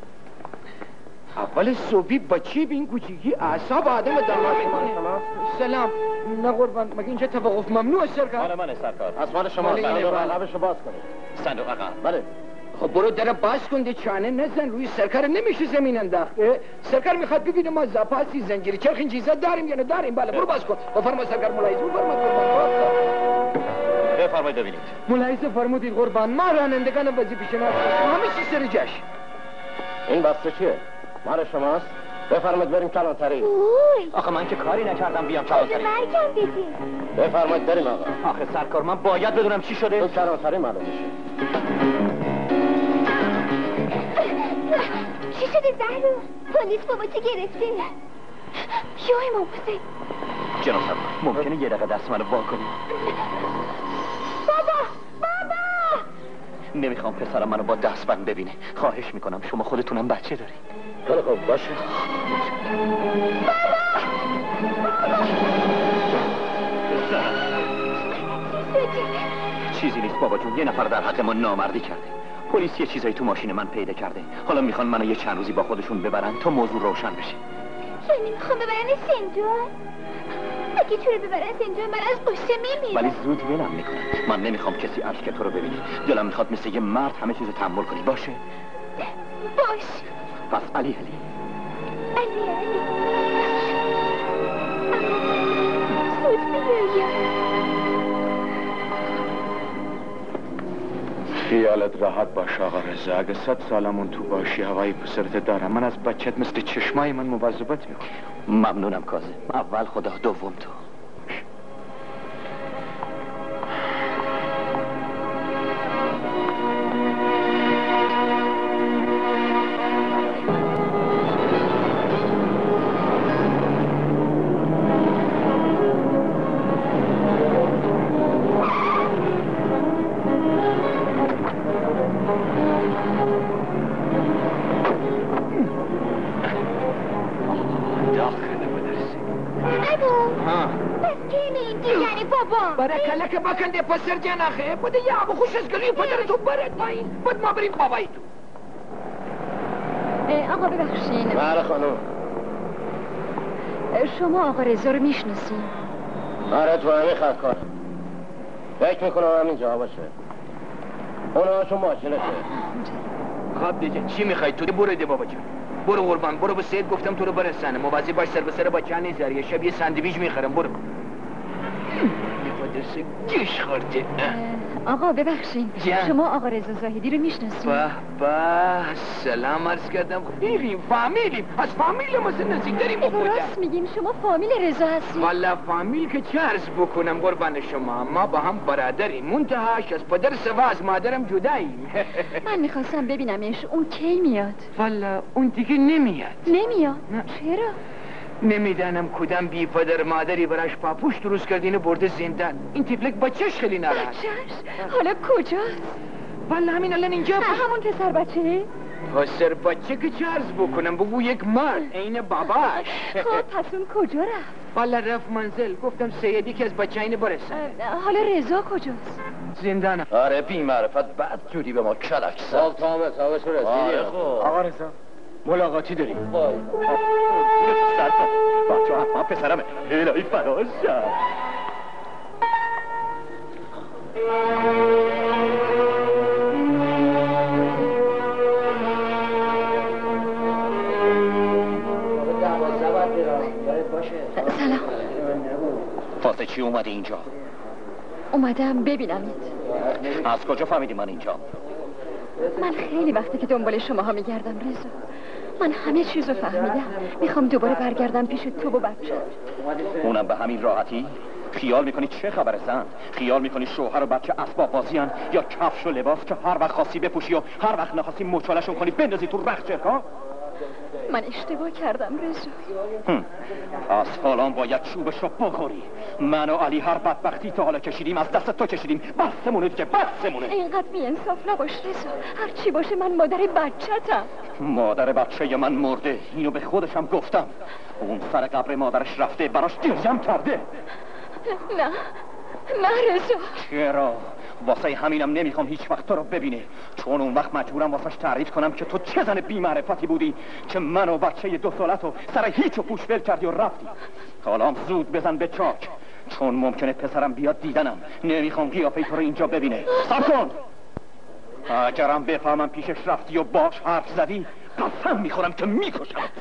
اول صبحی بچه به این کوچیکی اعصاب آدم دمار میکنه. سلام. نه قربان مگه اینجا توقف ممنوع است سرکار؟ مال منه سرکار. از مال شما. صندوق عقبشو باز کنید. صندوق عقب. بله. خب برو در باز کن ده چانه نزن روی سرکار نمیشه زمین انداخت. سرکار میخواد ببینه ما زپاسی زنجیری چرخ این چیزا داریم یا نداریم. بله برو باز کن. بفرما سرکار ملاحظه بفرمایید قربان. بفرمایید ببینید. ملاحظه فرمودید قربان. ما رانندگان وظیفه شناس همه چی سر جاش. این بسته چیه؟ مال شماست؟ بفرمایید بریم کلانتری. آخه من که کاری نکردم بیام کلانتری. مرگم دیدی. بفرمایید بریم آقا. آخه سرکار من باید بدونم چی شده. تو کلانتری معلوم میشه. چی شده زهرو؟ پلیس بابا چه گرفته؟ یای ماموزه. جناب سرکار ممکنه یه دقیقه دست منو وا کنی؟ بابا بابا نمیخوام پسرم منو با دستبند ببینه. خواهش میکنم شما خودتونم بچه داری. خیلی خوب باشه. چیزی نیست بابا جون، یه نفر در حق ما نامردی کرده. پلیس یه چیزایی تو ماشین من پیدا کرده. حالا میخوان منو یه چند روزی با خودشون ببرن تا موضوع روشن بشه. یعنی میخوام ببرن سنجان؟ اگه تو رو ببرن سنجان من از قصه میمیرم. ولی زود ولم میکنن. من نمیخوام کسی اشک تو رو ببینه. دلم میخواد مثل یه مرد همه چیزو تحمل کنی. باشه؟ باش. پس علی علی علی علی زود بیایم. خیالت راحت باش آقا رضا. اگه صد سالمون تو باشی هوای پسرت دارم. من از بچت مثل چشمای من مواظبت میکنم. ممنونم کاظم. اول خدا دوم تو. برکله که بکنده پسر جان آخه بوده یه ابو خوش از گلوی پدرتو برد پایین بعد ما بریم بابایی تو. آقا ببخشین. بله خانم. شما آقا رضا رو میشناسین؟ آره تو همین خط کارم. فکر میکنم همین جا باشه. اون هاشون ماشینشه. خب دیگه چی میخوای تو؟ بریده بابا جان. برو قربان برو به سید گفتم تو رو برسانه مواظب باش سر به سر بچه نذاری یه شب یه ساندویچ میخرم برو مقدس گش خورده آقا ببخشین جان. شما آقا رضا زاهدی رو میشناسین؟ به به سلام عرض کردم خیریم فامیلیم از فامیل مثل نزدیک داریم بودم راست میگین شما فامیل رضا هستین؟ والا فامیل که چه عرض بکنم قربان شما ما با هم برادریم منتهاش از پدر سوا از مادرم جداییم من میخواستم ببینمش اون کی میاد؟ والا اون دیگه نمیاد نمیاد؟ نه. چرا؟ نمیدانم کدام بی پدر مادری براش پاپوش درست کردین و برده زندان این تیفلک بچهش خیلی ناراحت بچهش؟ حالا کجاست؟ والا همین الان اینجا بود همون پسر بچه؟ پسر بچه که چه عرض بکنم بگو یک مرد عین باباش خب پس اون کجا رفت؟ والا رفت منزل گفتم سیدی که از بچه اینه برسن حالا رضا کجاست؟ زندانم آره بی معرفت بعد جوری به ما کلک زد آب تامه تامه شو رسیدی آقا رضا ملاقاتی داریم وای سر کن بچه حتما پسرمه الهی فراز شد سلام واسه چی اومدی اینجا؟ اومدم ببینمت از کجا فهمیدی من اینجا؟ من خیلی وقته که دنبال شماها میگردم رضا من همه چیزو فهمیدم میخوام دوباره برگردم پیش تو و بچه اونم به همین راحتی؟ خیال میکنی چه خبر زن؟ خیال میکنی شوهر و بچه اسباب بازی هن؟ یا کفش و لباس که هر وقت خاصی بپوشی و هر وقت نخواستی مچالشون کنی بندازی تو رخ چرکا؟ من اشتباه کردم رضا از حالا باید چوبش رو بخوری من و علی هر بدبختی تا حالا کشیدیم از دست تو کشیدیم بسمونه دیگه بسمونه اینقدر بی انصاف نباش رضا هر چی باشه من مادر بچه‌تم مادر بچه من مرده اینو به خودشم گفتم اون سر قبر مادرش رفته براش گریم کرده نه نه رضا چرا؟ واسه همینم نمیخوام هیچ وقت تو رو ببینه چون اون وقت مجبورم واسهش تعریف کنم که تو چه زن بی‌معرفتی بودی که من و بچه دو سالتو سر هیچ و پوش ول کردی و رفتی حالا هم زود بزن به چاک چون ممکنه پسرم بیاد دیدنم نمیخوام قیافه تو رو اینجا ببینه صبر کن اگرم بفهمم پیشش رفتی و باش حرف زدی قسم میخورم که میکشمت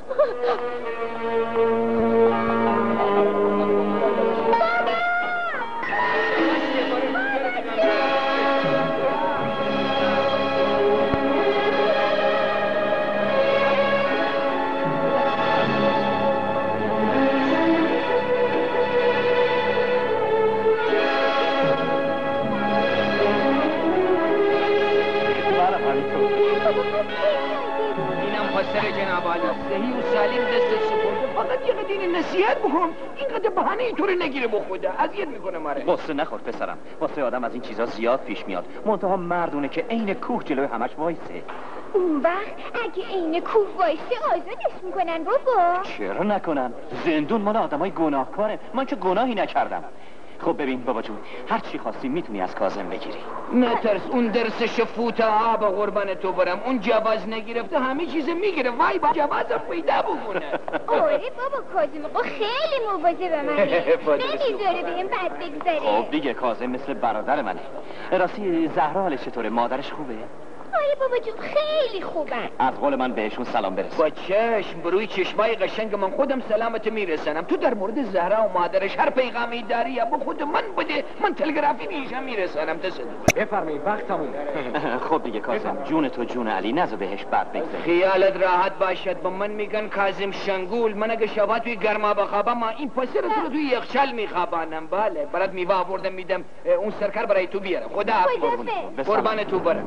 اینم پسر جناب عالی صحیح و سالم دست سپرده فقط یه قدین نصیحت بکن اینقدر بهانه اینطوری نگیره به خدا اذیت میکنه ماره قصه نخور پسرم واسه آدم از این چیزا زیاد پیش میاد منتها مردونه که عین کوه جلوی همش وایسه اون وقت اگه عین کوه وایسه آزادش میکنن بابا چرا نکنن زندون مال آدمای گناهکاره من که گناهی نکردم خب ببین بابا جون هر چی خواستی میتونی از کاظم بگیری نه ترس اون درسش فوته آب قربان تو برم اون جواز نگرفته همه چیز میگیره وای با جوازم پیدا بکنه آره بابا کاظم آقا خیلی مواظب منه نمیذاره بهم بد بگذره خب دیگه کاظم مثل برادر منه راستی زهرا حالش چطوره مادرش خوبه آره بابا جون خیلی خوبن از قول من بهشون سلام برس با چشم بروی چشمای قشنگ من خودم سلامت میرسنم تو در مورد زهرا و مادرش هر پیغامی داری یا با خود من بده من تلگرافی میشم میرسنم تصدیق بفرمایید وقت تموم خب دیگه کاظم جون تو جون علی نزو بهش بد بگذره خیالت راحت باشد با من میگن کاظم شنگول من اگه شبا توی گرما بخوابم ما این پسر تو رو توی یخچال میخوابانم بله برات میوه آوردم میدم اون سرکار برای تو بیاره خدا خدافظ قربان تو برم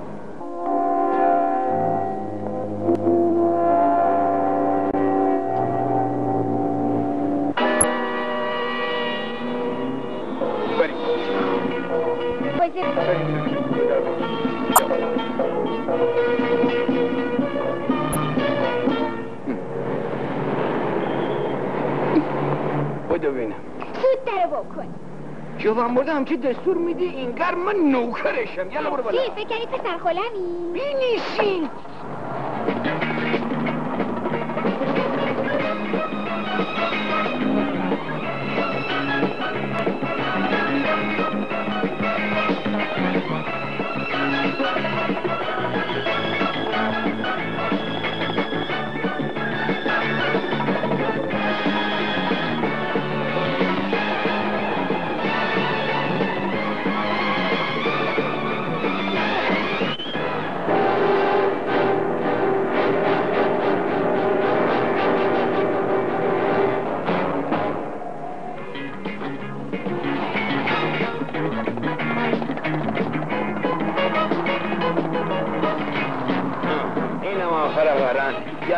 بودو بینم زود در بکن جوان مرده همچه دستور میدی اینگر من نوکرشم یالا برو بالا چی فکر کنی پسر خالمی؟ بینیسین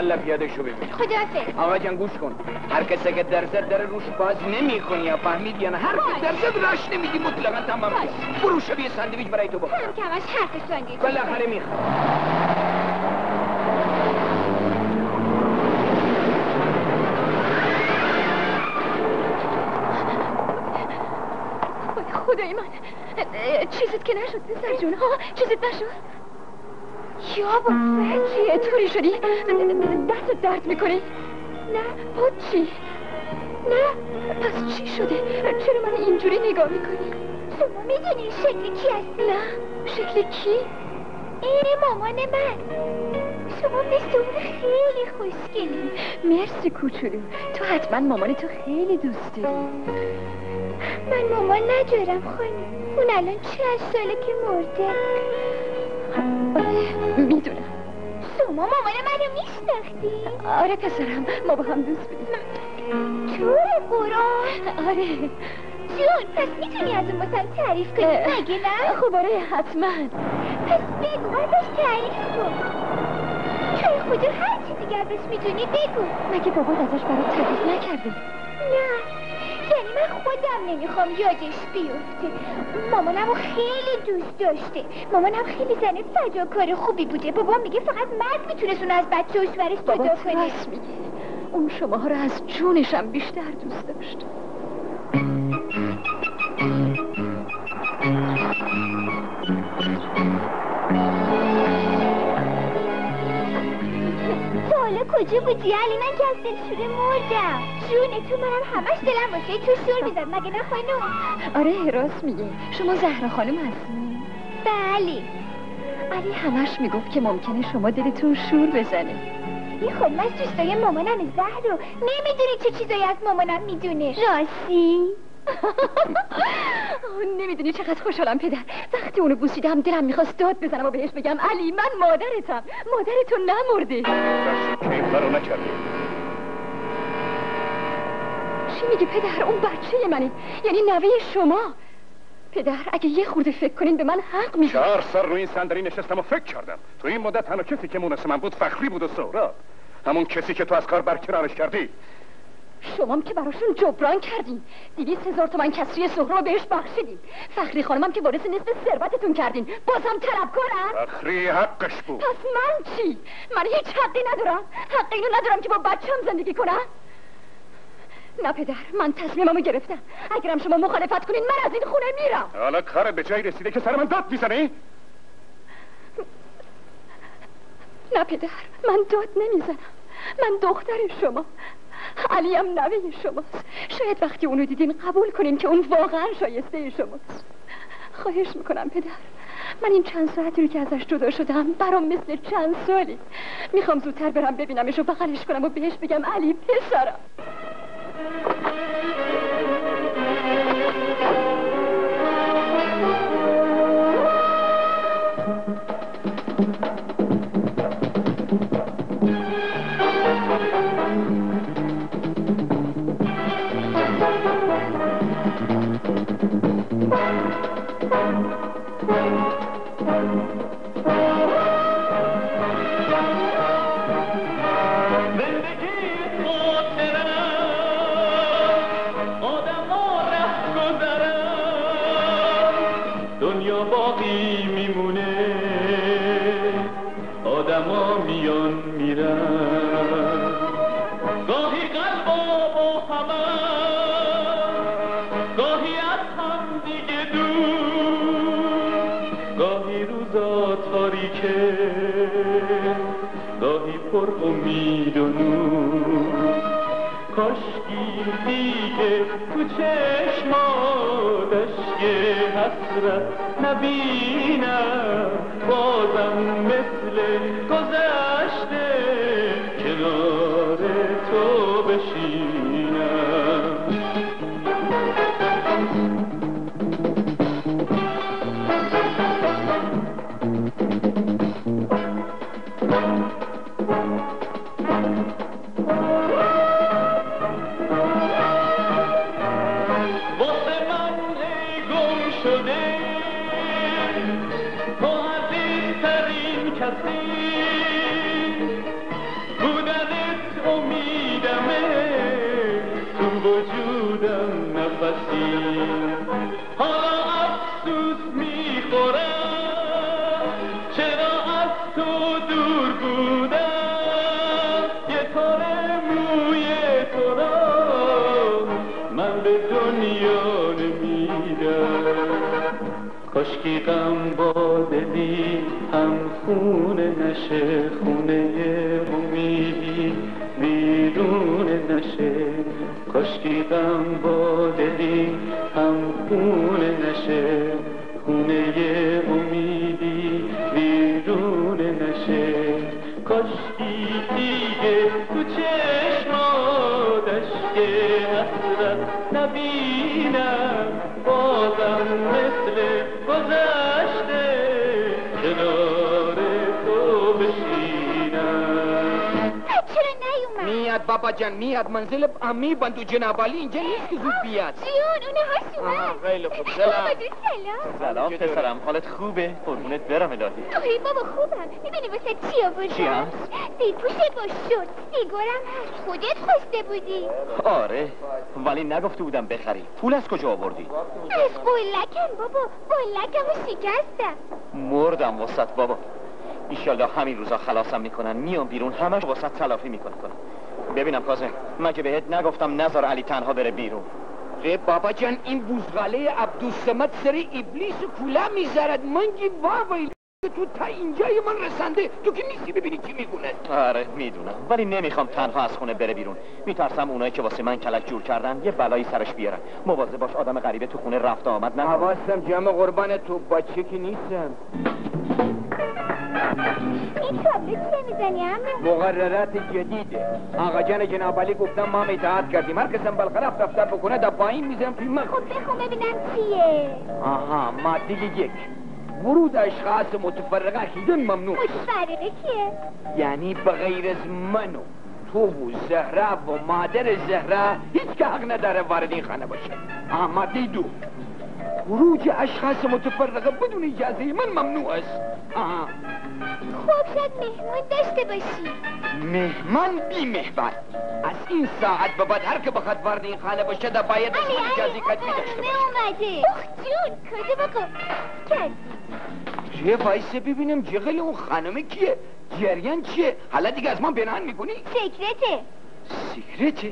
والا پیاده شو ببین. خداحافظ. آقا جان گوش کن، هر کسی که در زد در روش باز نمی کنی، یا فهمید یا نه؟ هر کی در زد راش نمیدی مطلقا تمام. برو شو یه ساندویچ برای تو بخور. هم کمش حرف ساندویچ. بالاخره میخوام. خدای من چیزت که نشد پسر جون؟ ها چیزت نشد؟ یا بابا چطوری شدی؟ دستت درد میکنی؟ نه پات چی؟ نه پس چی شده؟ چرا من اینجوری نگاه میکنی؟ شما میدونی شکل کی هستی؟ نه شکل کی؟ این مامان من. شما به صورت خیلی خوشگلی. مرسی کوچولو، تو حتما مامان تو خیلی دوست داری. من مامان ندارم خانم. اون الان چند ساله که مرده. میدونم. شما مامان منو میشناختی؟ آره پسرم، ما با هم دوست بودیم. تو قرآن؟ آره جون پس میتونی از اون واسم تعریف کنی مگه نه؟ خب آره حتما. پس بگو ازش تعریف کن. توی خدا هر چی دیگر ازش میدونی بگو. مگه بابات ازش برات تعریف نکرده؟ نه یعنی من خودم نمیخوام یادش بیفته. مامانمو خیلی دوست داشته. مامانم خیلی زن فداکار خوبی بوده. بابا میگه فقط مرد میتونست اون از بچه و شوهرش جدا کنه. بابات راست میگه، اون شماها رو از جونشم بیشتر دوست داشت. تو حالا کجا بودی علی؟ من که از دلشوره مردم. جون تو منم همش دلم واسه تو شور میزد مگه نه خانم؟ آره راست میگه. شما زهرا خانم هستی؟ بله. علی همش میگفت که ممکنه شما دلتون شور بزنه. این خود من دوستای مامانم زهرا. نمیدونی چه چیزایی از مامانم میدونه. راستی؟ نمیدونی چقدر خوشحالم پدر. وقتی اونو بوسیدم دلم میخواست داد بزنم و بهش بگم علی من مادرتم، مادرتو نمرده. دست که این کارو نکردی. چی میگی پدر؟ اون بچه منه، یعنی نوه شما. پدر اگه یه خورده فکر کنین به من حق میدید. چهار سال روی این صندلی نشستم و فکر کردم. تو این مدت تنها کسی که مونس من بود فخری بود و سهراب، همون کسی که تو از کار برکنارش کردی. شمام که براشون جبران کردین. دویست هزار تومن کسری سهراب بهش بخشیدین. فخری خانمم که وارث نصف ثروتتون کردین. بازم طلبکارم؟ فخری حقش بود. پس من چی؟ من هیچ حقی ندارم؟ حق اینو ندارم که با بچم زندگی کنم؟ نه پدر، من تصمیممو گرفتم. اگرم شما مخالفت کنین من از این خونه میرم. حالا کارت به جایی رسیده که سر من داد میزنی؟ نه پدر، من داد نمیزنم. من دختر شما، علیم نوه شماست. شاید وقتی اونو دیدین قبول کنین که اون واقعا شایسته شماست. خواهش میکنم پدر، من این چند ساعتی رو که ازش جدا شدم برام مثل چند سالی. میخوام زودتر برم ببینمش و بغلش کنم و بهش بگم علی پسرم. نبینم بازم مثل گذشته کنار تو بشینم. بودن میرم کاشکی غم با دلی هم خونه نشه خونه امیدی بیرون نشه کاشکی غم با دلی هم خونه نشه خونه امیدی بیرون نشه کاشکی دیگه تو چشمادش که حسرت نبینم بازم مثل گذشته کنار تو بشینم. چرا نیومد؟ میاد بابا جان میاد منزل امی بندو جناب علی اینجا نیست که زود بیاد. جون اونه هاش اومد. خیلی خوب سلام. بابا جون سلام. سلام پسرم حالت خوبه؟ قربونت برم الهی. آره بابا خوبم. میدونی واسه چی آوردم؟ چی هست؟ سیرپوشه با شورت سیگارم هست. خودت خواسته بودی. آره ولی نگفته بودم بخری. پول از کجا آوردی؟ از قلکم بابا. قلکمو شکستم. مردم واسط بابا. ایشالله همین روزا خلاصم میکنن میام بیرون همش واسط تلافی میکنه کنم. ببینم کاظم مگه بهت نگفتم نذار علی تنها بره بیرون؟ ره بابا جان این بوزغاله عبدالصمد سر ابلیس کوله میذارد منگی وای تو تا اینجای من رسنده تو که نیستی ببینی چی میگونه. آره میدونم ولی نمیخوام تنها از خونه بره بیرون. میترسم اونایی که واسه من کلک جور کردن یه بلایی سرش بیارن. مواظب باش آدم غریبه تو خونه رفت آمد نکنه. حواسم جمع قربان تو بچه که نیستم. این تابلت چیه میزنی همه؟ مقررات جدیده. آقا جان جناب علی گفتم ما هم اطاعت کردیم هر کسم بالخرف دفتر بکنه در پایین میزنم توی مغز. خب بخون ببینم چیه؟ آها ماده یک ورود اشخاص متفرقه هیدن ممنوع. متفرقه کیه؟ یعنی بغیر از من و تو و زهره و مادر زهره هیچ که حق نداره وارد این خانه باشه. آها ماده دو خروج اشخاص متفرقه بدون اجازه من ممنوع است. آها خوب شد مهمون داشته باشی. مهمان بی مهمان از این ساعت به بعد هر که بخواد وارد این خانه باشه دا باید از من اجازه کتبی داشته باشه. اومده. اخ جون کده بکن کردی. چیه وایسه ببینم جغل اون خانمه کیه؟ جریان چیه؟ حالا دیگه از من پنهان میکنی؟ سیکرته. سیکرته؟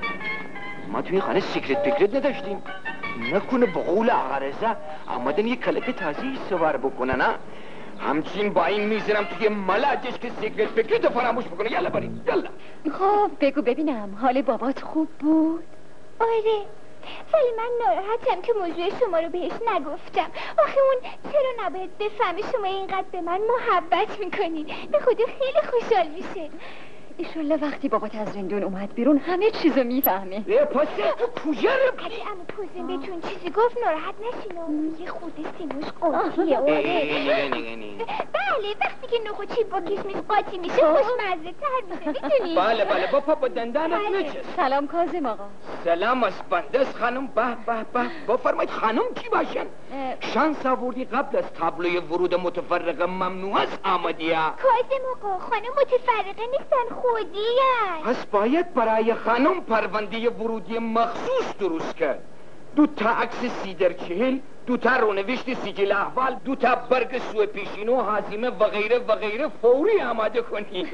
ما توی این خانه سیکرت پیکرت نداشتیم. نکنه به قول آقا رضا آمدن یه کلک تازه سوار بکنن ها؟ همچین با این میزنم توی ملاجش که سیکرت پیکرت فراموش بکنه. یالا بریم یالا. خب بگو ببینم حال بابات خوب بود؟ آره ولی من ناراحتم که موضوع شما رو بهش نگفتم. آخه اون چرا نباید بفهمه شما اینقدر به من محبت میکنین؟ به خدا خیلی خوشحال میشه. ایشالله وقتی بابات از زندون اومد بیرون همه چیزو میفهمه. ای پاسه تو کجا رو علی اما پوزن بهتون چیزی گفت ناراحت نشین. یه خورده سینوش قاطیه. آره نگه نگه نگه. بله وقتی که نخوچی با کشمیش قاطی میشه خوشمزه تر میشه میدونی؟ بله بله با پا دندانت نچست. سلام کاظم آقا. سلام از بندس خانم. به به به بفرمایید خانم کی باشن؟ شانس آوردی قبل از تابلوی ورود متفرقه ممنوع است آمدی ها. کاظم آقا خانم متفرقه نیستن خودی هست. پس باید برای خانم پرونده ورودی مخصوص درست کرد. دو تا عکس سی در چهل، دو تا رونوشت سجل احوال، دو تا برگ سوء پیشینو هزینه و غیره و غیره فوری آماده کنید.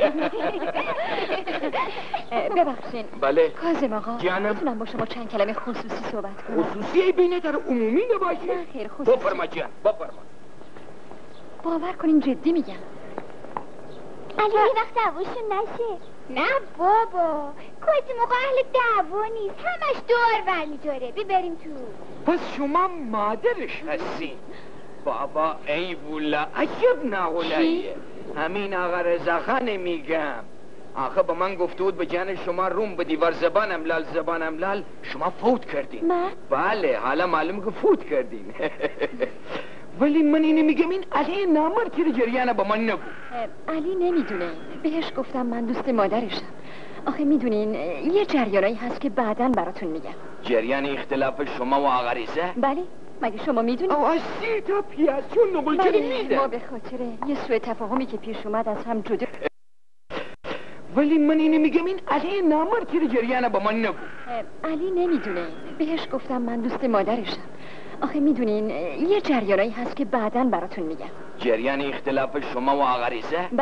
ببخشین. بله کاظم آقا جانم. میتونم با شما چند کلمه خصوصی صحبت کنم؟ خصوصی بینه در عمومی نباشه؟ نه خیر خصوصی. بفرما جان بفرما. باور کنین جدی میگم. علی یه وقت دعواشون نشه. نه بابا کاظم آقا اهل دعوا نیست همش دور برمیداره. ببریم تو. پس شما مادرش هستین؟ بابا ای بولا عجب ناغلاییه. همین آقا رضاخانه میگم. آخه با من گفته بود به جان شما روم به دیوار زبانم لال زبانم لال شما فوت کردین. من؟ بله حالا معلومه که فوت کردین. ولی من اینو میگم این علی نامرد چرا جریانه با من نگو. علی نمیدونه. بهش گفتم من دوست مادرشم. آخه میدونین یه جریانایی هست که بعداً براتون میگم. جریان اختلاف شما و آقا رضا؟ بله مگه شما میدونید؟ او از سی تا پیاز چون نقل چرا میده؟ ما به خاطر یه سوء تفاهمی که پیش اومد از هم جدا. ولی من اینو میگم این علی نامرد چرا جریانه با من نگو. علی نمیدونه. بهش گفتم من دوست مادرشم. آخه میدونین یه جریانایی هست که بعداً براتون میگم. جریان اختلاف شما و آقا رضا؟ بله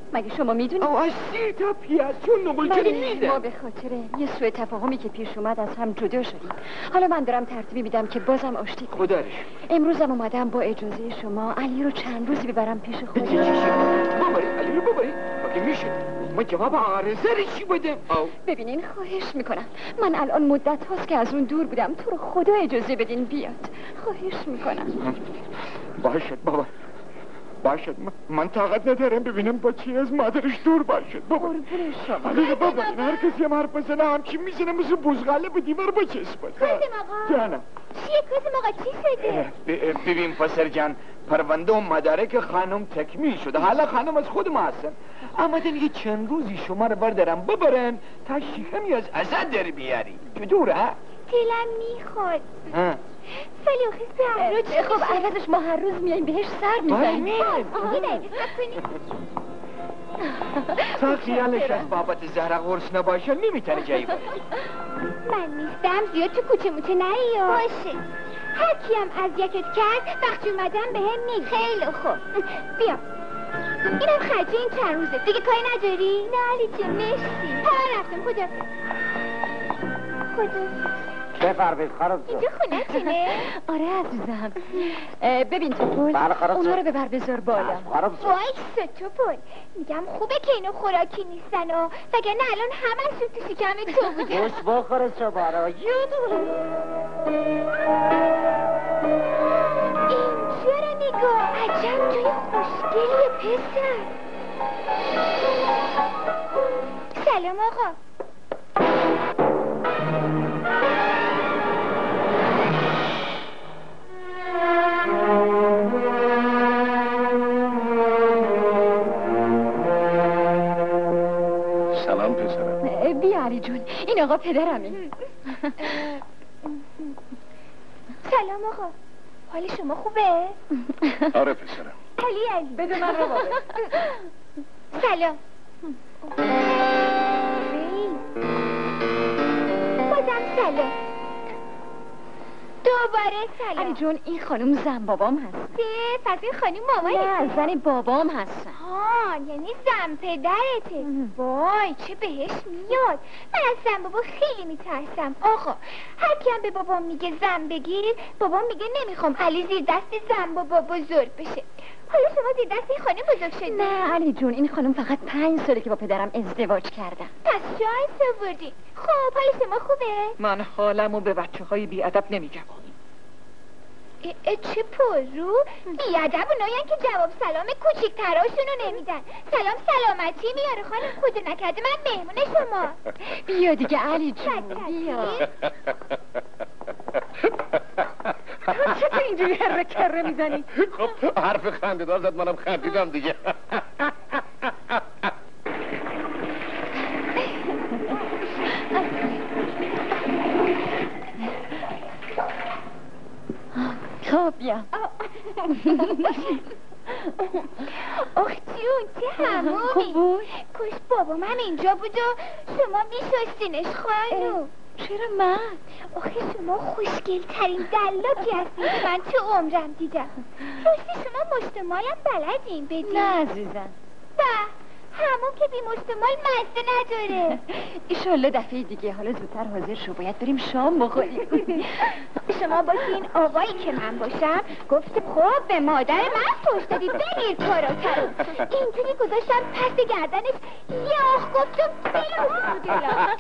مگه شما میدونید؟ آه سیر تا پیاز چون نبلچری میده. ما به خاطر یه سوء تفاهمی که پیش اومد از هم جدا شدیم. حالا من دارم ترتیبی میدم که بازم آشتی کنیم. خدا رش امروزم اومدم با اجازه شما علی رو چند روزی ببرم پیش خودم. ببری علی رو ببری مگه میشه؟ ما جواب عارضه رو چی بدم؟ ببینین خواهش میکنم، من الان مدت هاست که از اون دور بودم، تو رو خدا اجازه بدین بیاد. خواهش میکنم. باشد بابا باشد، من طاقت ندارم ببینم با چی از مادرش دور باشد. بابا علی بابا هر کسی هم حرف بزنه همچی میزنه مثل بزغاله به دیوار بچسبد. کازم آقا جانم چیه کازم آقا چی شده؟ ببین پسر جان، پرونده و مدارک خانم تکمیل شده، حالا خانم از خود ما هستن. آمدن یه چند روزی شما رو بردارم ببرن تا شیخمی از ازد در بیاری. دوره ها؟ دلم میخواد. ولی آخه زهرا خب عوضش ما هر روز میاییم بهش سر میزنیم. یه دقیقه سب کنیم. تا خیالش از بابت زهرا قرص نباشه نمیتونه جایی باشه. من نیستم زیاد تو کوچه موچه نیا. باشه هر کیم اذیتت کرد وقتی اومدم به هم میگی. خیلی خوب بیا اینم خرجه این چند روزه دیگه کاری نداری؟ نه علی جون مرسی. تا رفتم خدا خدا بفرمایید خانم. اینجا خونه تونه؟ آره عزیزم. ببین توپل، اونا رو ببر بذار بالا. وایسا توپل، میگم خوبه که اینو خوراکی نیستن و وگرنه الان همشون تو شکم تو بودن. گوش بخوره شما رو. اینجا رو نگاه، عجب جای خوشگلیه پسر. سلام آقا. سلام پسرم. بیا علی جون، این آقا پدرمه. سلام آقا، حال شما خوبه؟ آره پسرم. علی علی بده من رو بابه. سلام. بازم سلام. دوباره سلام. علی جون این خانم زن بابام هست. ده پس این خانم مامانی؟ نه زن بابام هستن. ها یعنی زن پدرته. وای چه بهش میاد. من از زن بابا خیلی میترسم. آقا هر کیم به بابام میگه زن بگیر، بابام میگه نمیخوام علی زیر دست زن بابا بزرگ بشه. حالا شما زیر دست این خانم بزرگ شدی؟ نه علی جون این خانم فقط پنج ساله که با پدرم ازدواج کردم. پس شانس آوردی. خب حال شما خوبه؟ من حالمو به بچه های بیادب نمیگم. اه اه چه پررو؟ بیادب اونایین که جواب سلام کوچیک تراشونو نمیدن. سلام سلامتی میاره خانم، خدا نکرده من مهمون شما. بیا دیگه علی جون بیا. چطور اینجوری هره کره میزنی؟ خب حرف خنده‌دار زد منم خندیدم دیگه. خب بیا. آخ جون چه همومی. کاش بابام هم اینجا بود و شما میشستینش خانم. چرا من؟ آخه شما خوشگل ترین دلاکی هستین که من تو عمرم دیدم. راستی شما مشتمالم بلدین بدین؟ نه عزیزم. به همون که بی مشتمال مزه نداره. ایشالله دفعه دیگه حالا زودتر حاضر شو، باید بریم شام بخوریم. شما باشی این آقایی که من باشم گفتم خب به مادر من فوش دادی بگیر کارو کرو. اینجوری گذاشتم پس گردنش یه آخ گفتم بلوز دلا.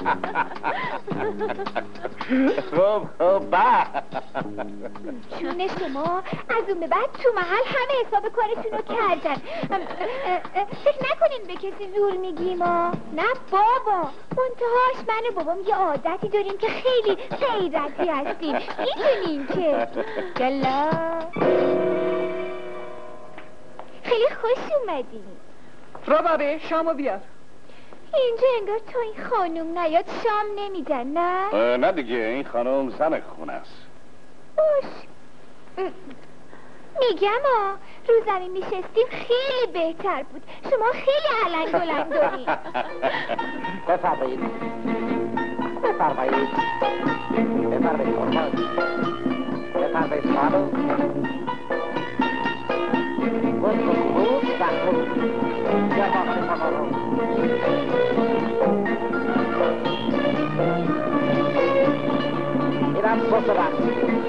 خب خب با چون شما از اون به بعد تو محل همه حساب کارشونو کردن. فکر نکنین به کسی زور میگیم ها. نه بابا منتهاش من و بابام یه عادتی داریم که خیلی غیرتی هستیم. میدونین که یلا خیلی خوش اومدین. ربابه شامو بیار. اینجا انگار تو این خانوم نیاد شام نمیدن نه؟ نه دیگه این خانم زن خونه است. باش میگم ها رو زمین میشستیم خیلی بهتر بود. شما خیلی علنگ بلند دارین. بفرمایید بفرمایید بفرمایید بفرمایید خانم. گوش و خروس و خروس. یا باقی میرم سس وقت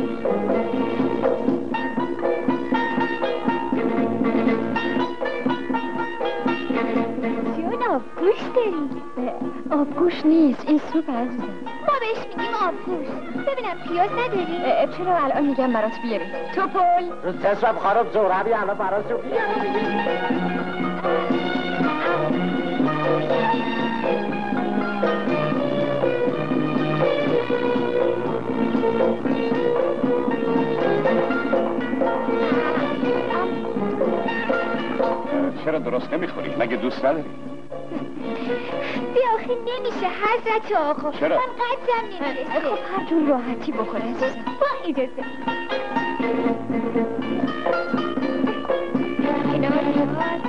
آبگوش داری؟ آبگوش نیست، این سوپ عزیزم. ما بهش میگیم آبگوش. ببینم پیاز نداری؟ چرا الان میگم برات بیاری؟ توپل رو تسرم خراب زوربی الان برات رو بیاری. چرا درست نمیخوری؟ مگه دوست نداری؟ بیا آخه نمیشه حضرت آقا. چرا؟ من قدرم نمیرسه. خب هر جور راحتی بخور عزیزم. با اجازه. کنار کنار.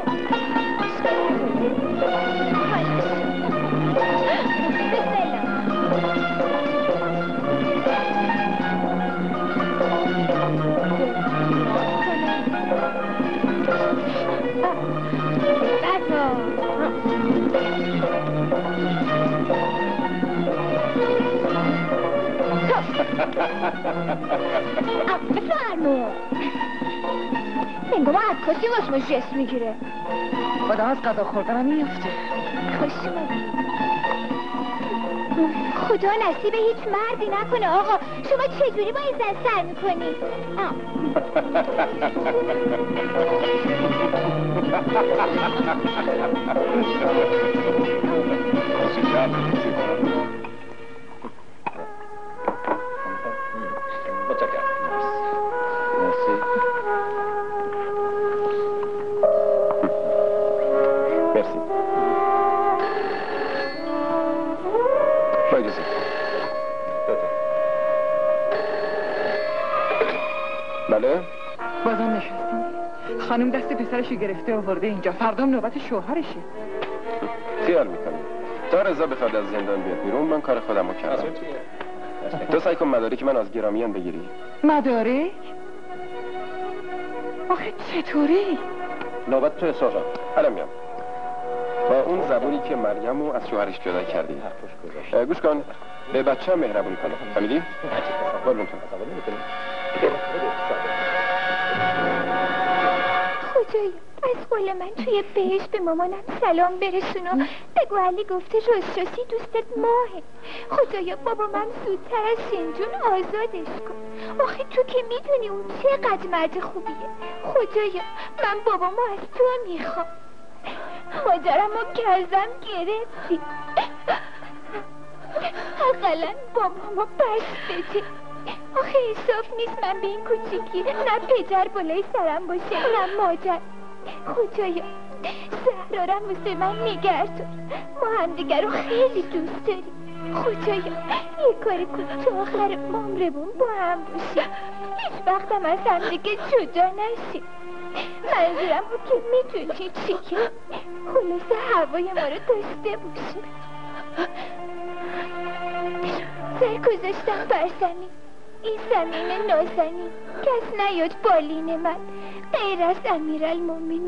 بفرمو انگاه ما عکاسی باش ما جست میگیره. خدا از غذا خوردنم میفته. خوش خدا نصیب هیچ مردی نکنه آقا. شما چجوری با این زن سر میکنی؟ بله؟ بازم نشستیم. خانم دست پسرشو گرفته آورده اینجا. فردام نوبت شوهرشه. خیال میکنم تا رضا بخواد از زندان بیاد بیرون من کار خودم رو کردم. تو سعی کن مدارک من از گرامیان بگیری. مدارک؟ آخه چطوری؟ نوبت تو سهراب. الان میام. با اون زبونی که مریم رو از شوهرش جدا کردی. گوش کن به بچه هم مهربونی کنه. فهمیدی؟ قربون تو. خدایا از قول من توی بهش به مامانم سلام برسون و بگو علی گفته رسترسی دوستت ماهه. خدایا بابا من زودتر از شنجون آزادش کن. آخه تو که میدونی اون چقدر مرد خوبیه. خدایا من بابامو از تو میخوام. مادرمو گردم گرفتی. اقلا بابامو بس بده. آخه انصاف نیست من به این کوچیکی نه پدر بالای سرم باشه نه مادر. خدایا زهرارم واسه من نگهدار. ما همدیگر رو خیلی دوست داریم. خدایا یه کاری کن تو آخر عمرمون با هم باشیم. هیچ وقتم از همدیگه جدا نشیم. منظورم بود که میدونی چیه خلاصه هوای ما رو داشته باشیم. سر گذاشتم بر زمین. این زمین نازنین کس نیاد بالین من غیر از امیرالمومنین.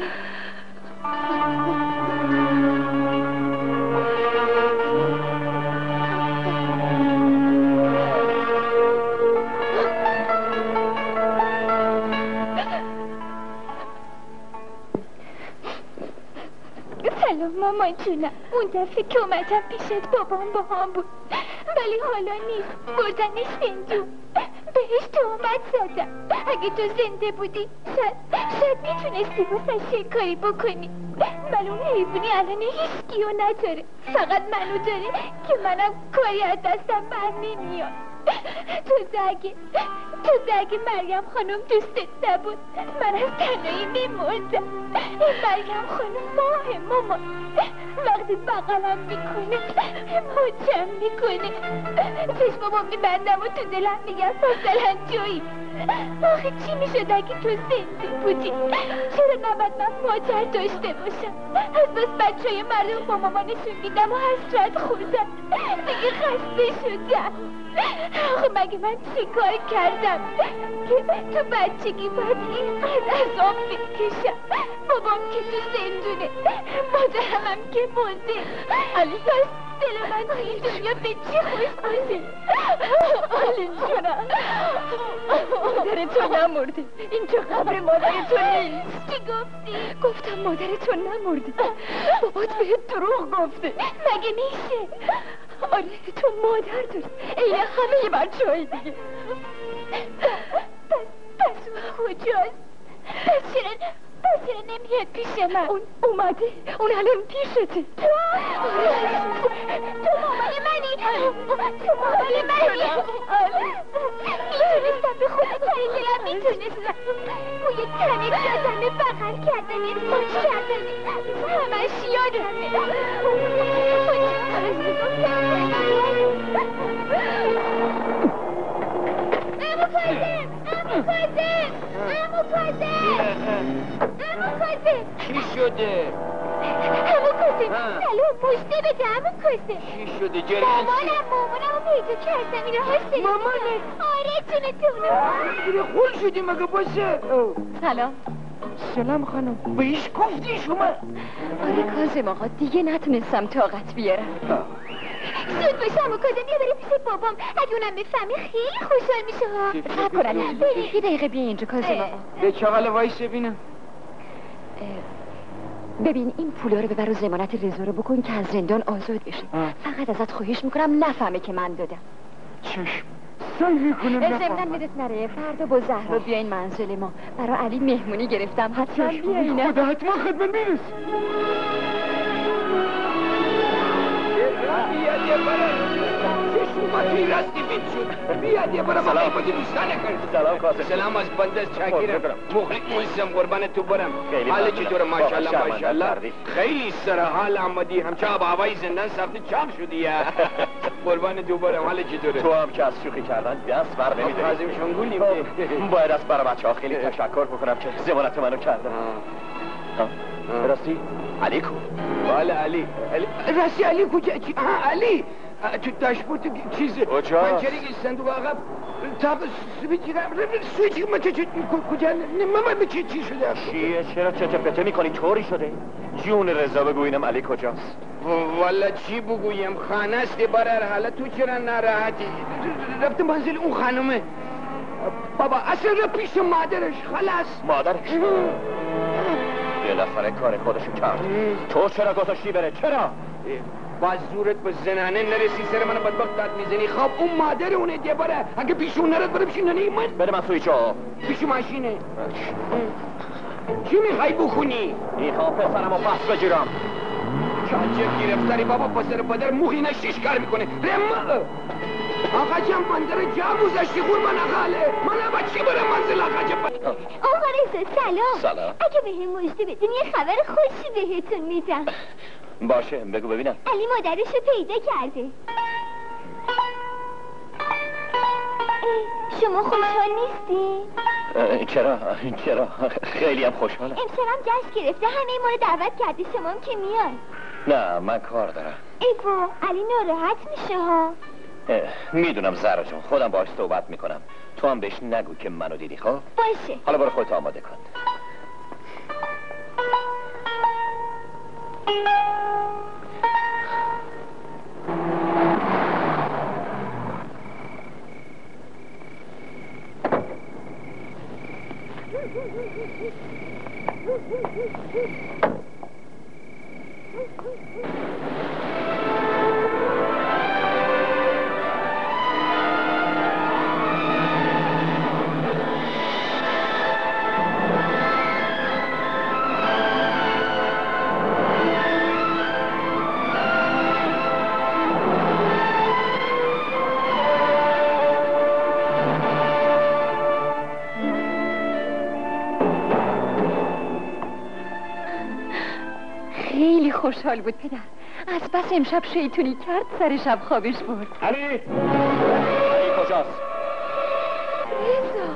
سلام مامان جونم. اون دفعه که اومدم پیشت بابام با هم بود ولی حالا نیست. بردنش زندون. بهش تهمت زدم. اگه تو زنده بودی شاید شاید میتونستی واسش یه کاری بکنی. ولی اون حیوانی الان هیچکیو نداره. فقط منو داره که منم کاری از دستم بر نمیاد. تو اگه تو اگه مریم خانم دوستت نبود من از تنهایی میمردم. مریم خانم ماه مامان وقتی بغلم میکنه مچم میکنه چشمامو میبندم و تو دلم میگم مثلا جایی. آخه چی میشد اگه تو زنده بودی؟ چرا نباید من مادر داشته باشم؟ از بس بچه های مردم با مامانشون میدم و حسرت خوردم. دیگه خسته شدم. آخه مگه من چی کار کردم میدونم که تو بچگی باید اینقدر عذاب بکشم. بابام که تو زندونه، مادرم هم که مرده. علی پس دل من تو این دنیا به چی خوش بوده؟ علی جونم، مادر تو نمرده، اینجا قبر مادر تو نیست. چی گفتی؟ گفتم مادر تو نمرده، بابات بهت دروغ گفته. مگه میشه؟ آره تو مادر داری این همه بچه های دیگه. پس پس اون کجاست؟ پس چرا پس چرا نمیاد پیش من؟ اون اومده، اون الان پیشته. تو تو مامان منی، تو مامان منی. میتونستم به خود تایی دلم میتونستم. بوی تنک دادمه، بغل کردنه، ماچ کردنه، همش یادمه. امو کازم، امو کازم، امو کازم، امو کازم. چی شده؟ امو کازم، سلام پشته بده امو کازم. چی شده جریان؟ مامانم مامانمو پیدا کردم، این راه سلام. مامانه؟ آره جونتونه. دیگه خول شدی مگه باشه؟ سلام. سلام خانم. به ایش گفتی شما؟ آره کاظم آقا، دیگه نتونستم طاقت بیارم. زود باشه امو کازم، بیا بریم پیش بابام. اگه اونم بفهمه خیلی خوشحال میشه ها. صبر کن علی، یه دقیقه بیا اینجا کاظم آقا. به چغل وایس ببینم. ببین این پولا رو ببر و ضمانت رضا رو بکن که از زندان آزاد بشه. فقط ازت خواهش میکنم نفهمه که من دادم. چشم سعی میکنم نفهمم. ضمناً میرت نره، فردا با زهرا بیاین منزل ما. برای علی مهمونی گرفتم، حتما بیاین. خدا حتما خدمت میرس. بیاد یه برای چشماتی راستی بیت شد. بیاد یه برای مقای بودی دوستانه کرد. سلام کاسم. سلام از بنده چاکرم. مخلص موسم قربان تو برم. حال چطوره؟ ماشاءالله ماشاءالله. خیلی سر حال آمدی، همچه آب هوای زندان سختی چاق شدی یا قربان تو برم. حال چطوره؟ تو هم که از شوخی کردن دست بر نمیداری. حازم شنگولیم. باید از برای بچه ها خیلی تشکر بکنم که ضمانت منو کردن. راستی علی کو؟ بله علی. راستی علی کجا؟ آها علی تو داشبورد چیزه کجا؟ پنچری صندوق عقب تا سویچی سویچی ما چه کجا؟ ماما چی چی شده؟ چیه؟ چرا چته پته میکنی؟ طوری شده؟ جون رضا بگو اینم علی کجاست؟ والا چی بگویم؟ خانه است برای حالا تو چرا ناراحتی؟ رفتم منزل اون خانمه. بابا اصلا را پیش مادرش خلاص. مادرش؟ یه نفره کار خودشو کرد. تو چرا گذاشتی بره؟ چرا؟ با زورت به زنانه نرسی سر من بدبخت داد میزنی. خب اون مادر اونه دیگه بره. اگه پیشون نرد بره پیش ننه من. بده من سویچو. پیش ماشینه. چی میخوای بخونی؟ میخوام پسرمو پس بگیرم. چه عجب گرفتاری بابا، پسر پدر موهی نشیش کار میکنه. رم آقا جان بندر جا گذاشتی قربان آقاله. من با چی برم منزل آقا جان؟ آقا رضا سلام. سلام. اگه به هم مژده بدین یه خبر خوشی بهتون میدم. باشه بگو ببینم. علی مادرشو پیدا کرده. شما خوشحال نیستی؟ چرا؟ چرا؟ خیلی هم خوشحالم. امشبم جشن گرفته، همه ما رو دعوت کرده، شما هم که میان. نه من کار دارم. ای با علی ناراحت میشه ها. میدونم زهرا جون، خودم باهاش صحبت میکنم. تو هم بهش نگو که منو دیدی. خب باشه. حالا برو خودت آماده کن. خوشحال بود پدر. از بس امشب شیطونی کرد سر شب خوابش برد. علی! علی کجاست؟ رضا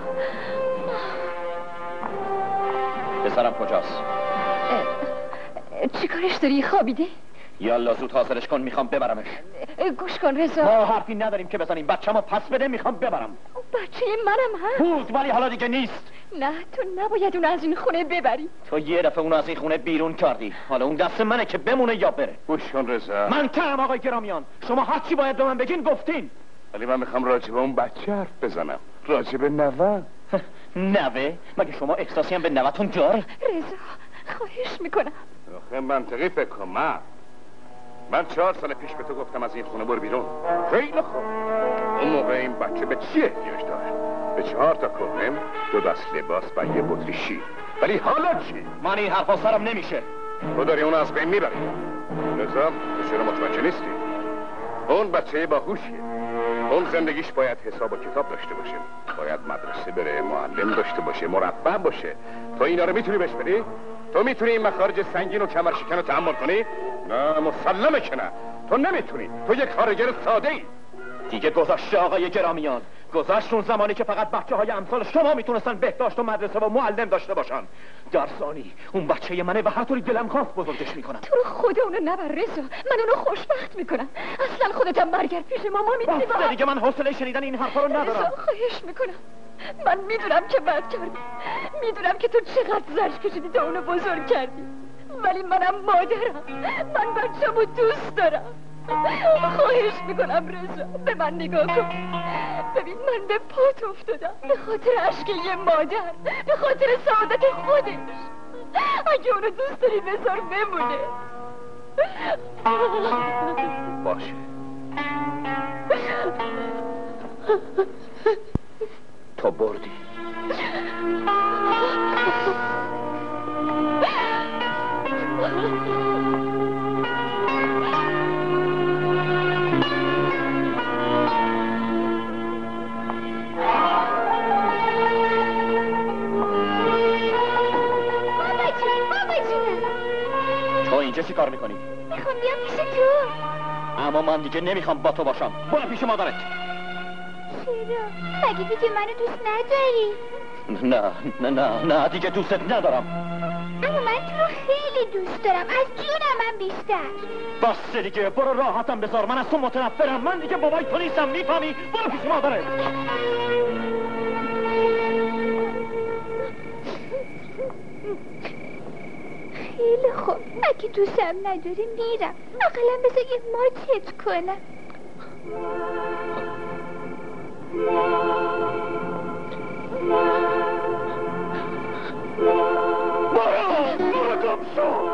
پسرم کجاست؟ چی کارش داری؟ خوابیده؟ یالا زود حاصلش کن، میخوام ببرمش. گوش کن رضا، ما حرفی نداریم که بزنیم. بچه‌مو پس بده، میخوام ببرم. بچه منم هست. بود ولی حالا دیگه نیست. نه تو نباید اونو از این خونه ببری. تو یه دفعه اونو از این خونه بیرون کردی، حالا اون دست منه که بمونه یا بره. گوش کن رضا، من تهم آقای گرامیان، شما هر چی باید به من بگین گفتین. ولی من میخوام راجع به اون بچه حرف بزنم، راجع به نوه. نوه؟ مگه شما احساسی هم به نوه‌تون داره؟ رضا خواهش میکنم. آخه منطقی فکر کن. من من چهار سال پیش به تو گفتم از این خونه برو بیرون. خیلی خوب. اون موقع این بچه به چی احتیاج داشت؟ به چهار تا کهنه، دو دست لباس و یه بطری شیر. ولی حالا چی؟ من این حرفا سرم نمیشه. تو داری اونو از بین میبری. نظام تو چرا متوجه نیستی؟ اون بچه باهوشیه. اون زندگیش باید حساب و کتاب داشته باشه، باید مدرسه بره، معلم داشته باشه، مربع باشه. تو اینا رو میتونی بهش بدی؟ تو میتونی این مخارج سنگین و کمر شکن رو تحمل کنی؟ نه مسلمه که نه. تو نمیتونی. تو یک کارگر ساده ای. دیگه گذشته آقای گرامیان، گذشت اون زمانی که فقط بچه های امثال شما میتونستن بهداشت و مدرسه و معلم داشته باشن. در ثانی اون بچه منه و هر طوری دلم خواست بزرگش میکنم. تو رو خدا اونو نبر رضا، من اونو خوشبخت میکنم. اصلا خودتم برگرد پیش ماما. میتونی بس دیگه، من حوصله شنیدن این حرفا رو ندارم. رضا خواهش میکنم، من میدونم که بد کردی، میدونم که تو چقدر زرش کشیدی تا اونو بزرگ کردی، ولی منم مادرم، من بچه‌مو دوست دارم. خواهش میکنم رضا به من نگاه کن. ببین من به پات افتادم به خاطر عشق یه مادر، به خاطر سعادت خودش. اگه اونو دوست داری بذار بمونه. باشه. تو بردی. تو اینجا چی کار میکنی؟ میخوام بیام پیش تو. اما من دیگه نمیخوام با تو باشم. برو پیش مادرت. چرا؟ مگه دیگه منو دوست نداری؟ نه نه نه نه دیگه دوستت ندارم. اما من تو رو خیلی دوست دارم، از جونم هم بیشتر. بس دیگه، برو راحتم بذار. من از تو متنفرم. من دیگه بابای تو نیستم، میفهمی؟ برو پیش مادرت. خیلی خوب، اگه دوستم نداری میرم. اقلا بذار یه ماچت کنم. برو برو گم شو.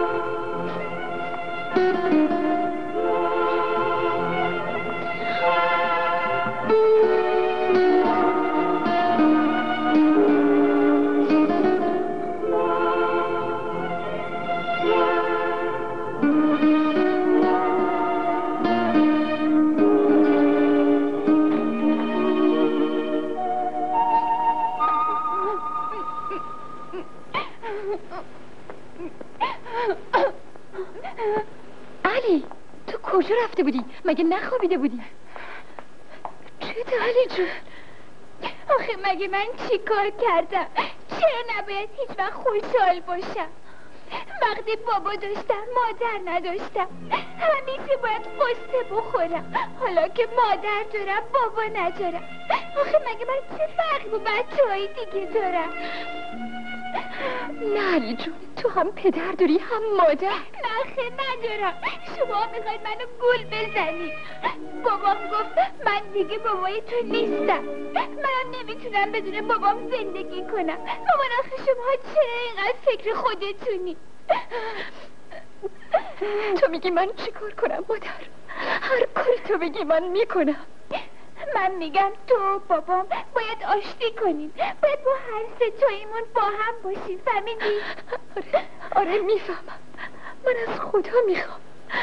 علی تو کجا رفته بودی؟ مگه نخوابیده بودی؟ چته علی جون؟ آخه مگه من چی کار کردم؟ چرا نباید هیچ وقت خوشحال باشم؟ وقتی بابا داشتم مادر نداشتم، همیشه باید قصه بخورم. حالا که مادر دارم بابا ندارم، آخه مگه من چه فرقی با بچه های دیگه دارم؟ نه علی جون، تو هم پدر داری هم مادر. نه خیلی ندارم. شما میخواید منو گول بزنی. بابام گفت من دیگه بابای تو نیستم. منم نمیتونم بدون بابام زندگی کنم. مامان آخه شما چرا اینقدر فکر خودتونی؟ تو میگی من چی کار کنم مادر؟ هر کاری تو بگی من میکنم. من میگم تو بابام باید آشتی کنیم، باید با هر سه تاییمون با هم باشیم. فهمیدی؟ آره آره میفهمم. من از خدا میخوام،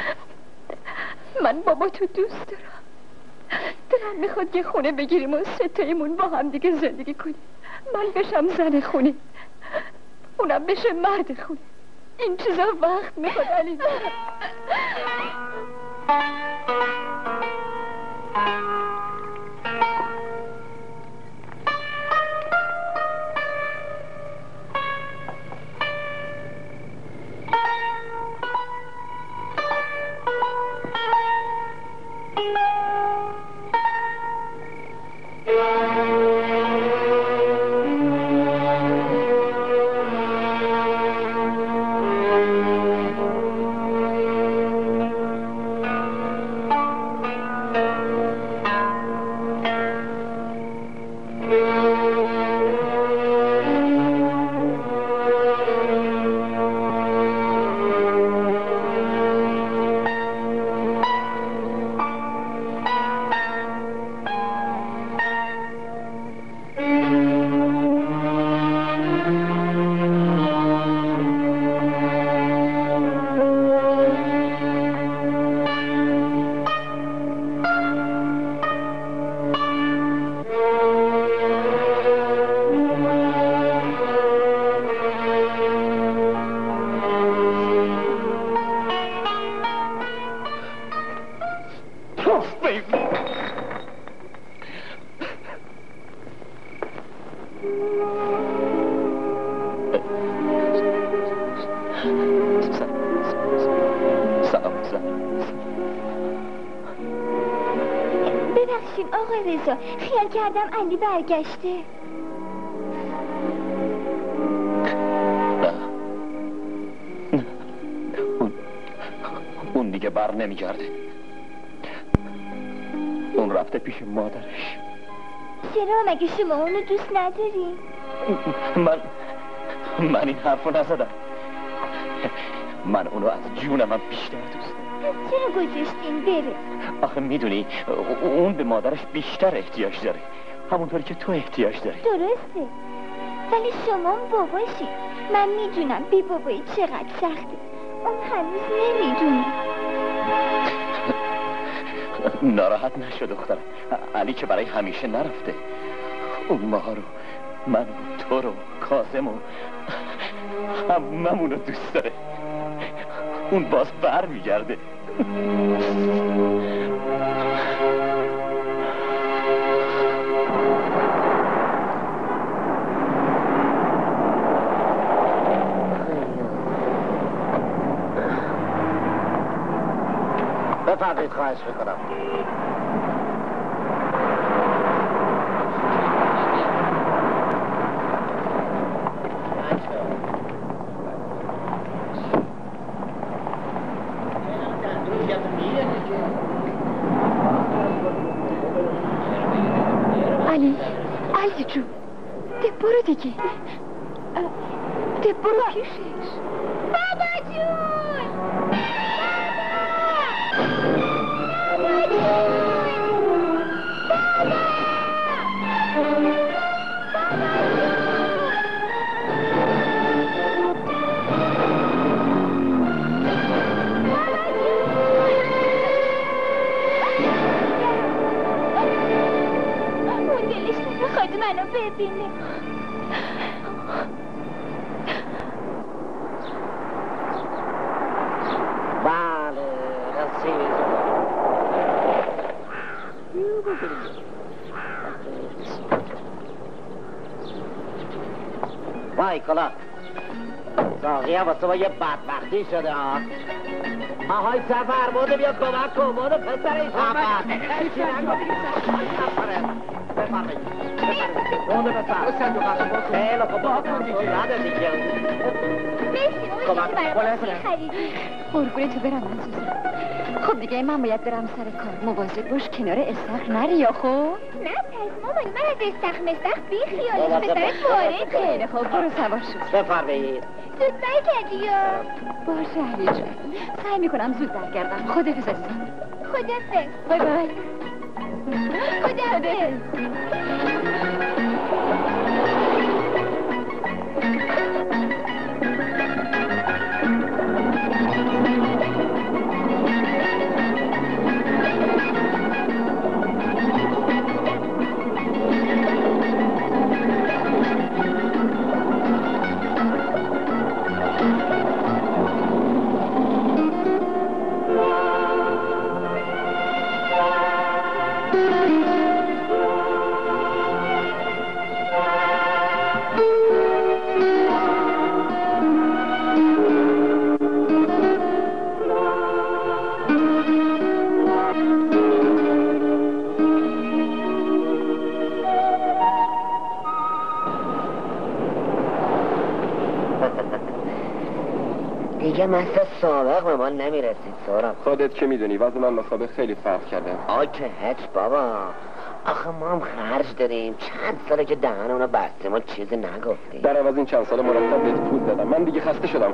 من بابا تو دوست دارم. دلم میخواد یه خونه بگیریم و سه تاییمون با هم دیگه زندگی کنیم. من بشم زن خونه، اونم بشه مرد خونه. این چیزا وقت میخواد علی. سلام زن. ببخشید آقای رضا، خیال کردم علی برگشته. نه اون اون دیگه بر نمیگرده. اون رفته پیش مادرش. چرا مگه شما اونو دوست نداری؟ من من این حرفو نزدم. من اونو از جونم هم بیشتر دوست دارم. چرا گذاشتین بره؟ آخه میدونی اون به مادرش بیشتر احتیاج داره، همونطوری که تو احتیاج داری. درسته، ولی شما باباشی. من میدونم بی بابایی چقدر سخته. اون هنوز نمیدونه. ناراحت نشو دخترم، علی که برای همیشه نرفته. اون ماها رو، من و تو رو، کاظم و هممون رو دوست داره. اون باز بر میگرده. بفرمایید، خواهش میکنم. علی، علی جون، ده برو دیگه. ده برو پیشش. بابا جون! بابا جون! بابا! خود منو ببینه. بله رسید. وای کلاک، ساقیه واسه ما یه بدبختی شده ها. آهای سفر بوده بیا کمک کن بوده پسر این سفر. هیچی نگو بفرمایید بونده بسر خیلی خوب باکن دیگه نده دیگه. مرسی اون برای خریدی. قربونه تو برم عزیزم. خب دیگه من باید برم سر کار. مواظب باش کنار استخر نری یا خب؟ نه پس مامان، من از استخر مستخ بی خیالش پسرت وارده. خیلی خوب برو سوار شد. بفرمایید. زود برگردی یا؟ باشه علی جان، سعی میکنم زود برگردم. خداحافظ عزیزم. خداحافظ. بای بای. خداحافظ. دیگه مثل سابق به ما نمیرسید سهراب. خودت که میدونی وضع من با سابق خیلی فرق کرده. آه که هیچ بابا، آخه ما هم خرج داریم. چند ساله که دهن اونو بستیم و چیزی نگفتیم. در عوض این چند ساله مرتب بهت پول دادم. من دیگه خسته شدم.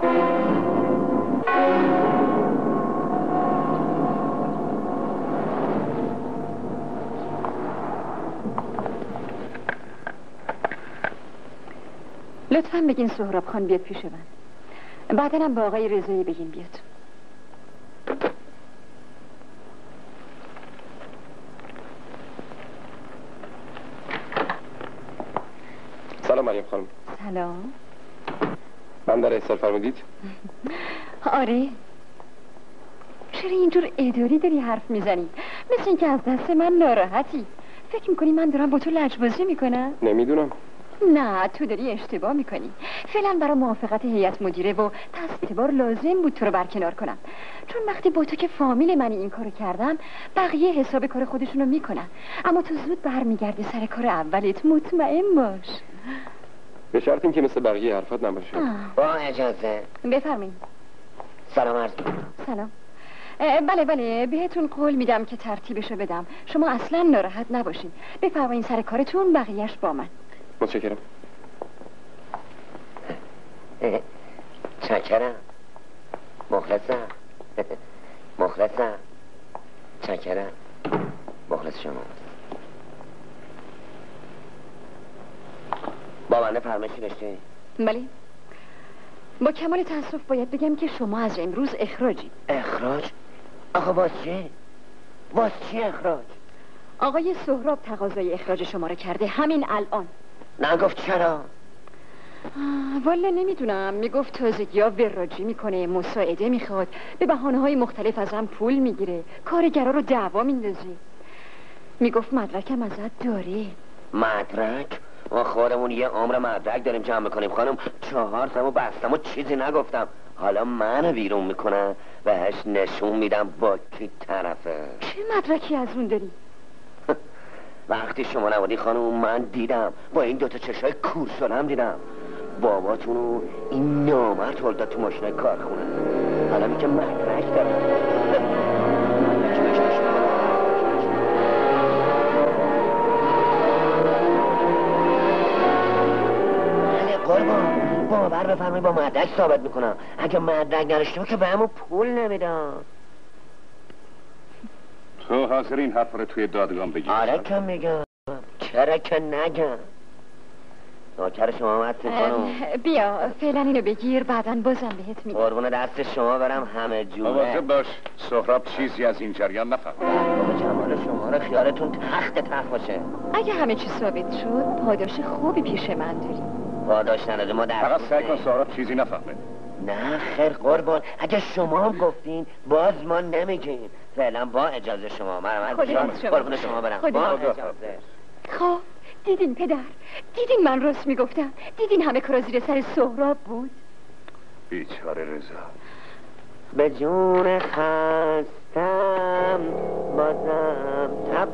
لطفاً بگین سهراب خان بیاد پیش من. بعدن هم با آقای رضایی بگین بیاد. سلام مریم خانم. سلام. من در احضار فرمودید؟ آره. چرا اینجور اداری داری حرف میزنی؟ مثل این که از دست من ناراحتی. فکر میکنی من دارم با تو لجبازی میکنم؟ نمیدونم. نه تو داری اشتباه میکنی. فعلا برای موافقت هیئت مدیره و تصویب بار لازم بود تو رو برکنار کنم، چون وقتی با تو که فامیل منی این کارو کردم بقیه حساب کار خودشونو میکنن، اما تو زود برمیگردی سر کار اولت، مطمئن باش. به شرط این که مثل بقیه حرفات نباشه. با اجازه بفرمایید. سلام عرض. سلام. بله بله بهتون قول میدم که ترتیبشو بدم، شما اصلا ناراحت نباشین. بفرمایید سر کارتون، بقیهش با من. متشکرم. چکرم مخلصم. مخلصم. چکرم. مخلص شما. با بنده فرمایشی داشتی؟ بله. با کمال تأسف باید بگم که شما از امروز اخراجی. اخراج؟ آقا باز چی؟ باز چی اخراج؟ آقای سهراب تقاضای اخراج شما رو کرده همین الان. نگفت چرا؟ والا نمیدونم، میگفت تازگی ها وراجی میکنه، مساعده میخواد، به بحانه های مختلف ازم پول میگیره، کارگرا رو دعوا میندازه. میگفت مدرکم ازت داره. مدرک؟ ما خودمون یه عمر مدرک داریم جمع میکنیم خانم. چهار سمو بستم و چیزی نگفتم، حالا منو بیرون میکنن بهش نشون میدم با کی طرفه. چه مدرکی از اون داری؟ وقتی شما نبودی خانم من دیدم، با این دوتا چشای کورسالم دیدم باباتونو این نامرد هل داد تو ماشینای کارخونه. حالا میگه مدرک دارم. مدرک بهش نشون بدم. قربان باور بفرمایی با مدرک ثابت میکنم، اگه مدرک نداشتم که به همون پول نمیدم. تو حاضر این حرف رو توی دادگاه بگی؟ آره که میگم، چرا که نگم. نوکر شما هستی خانم. بیا فعلا اینو بگیر، بعداً بازم بهت میگم. قربون دست شما برم همه جوره. مواظب باش سهراب چیزی از این جریان نفهم. بابا جمال شما رو خیالتون تخت تخت باشه. اگه همه چی ثابت شد پاداش خوبی پیش من داری. پاداش نداده ما در فقط سعی کن سهراب چیزی نفهمه. نه خیر قربان، اگه شما هم گفتین باز ما نمیگیم. فعلا با اجازه شما. من قربون شما برم. با اجازه. خب دیدین پدر، دیدین من راست میگفتم، دیدین همه کارا زیر سر سهراب بود. بیچاره رضا. به جون خستم بازم تب.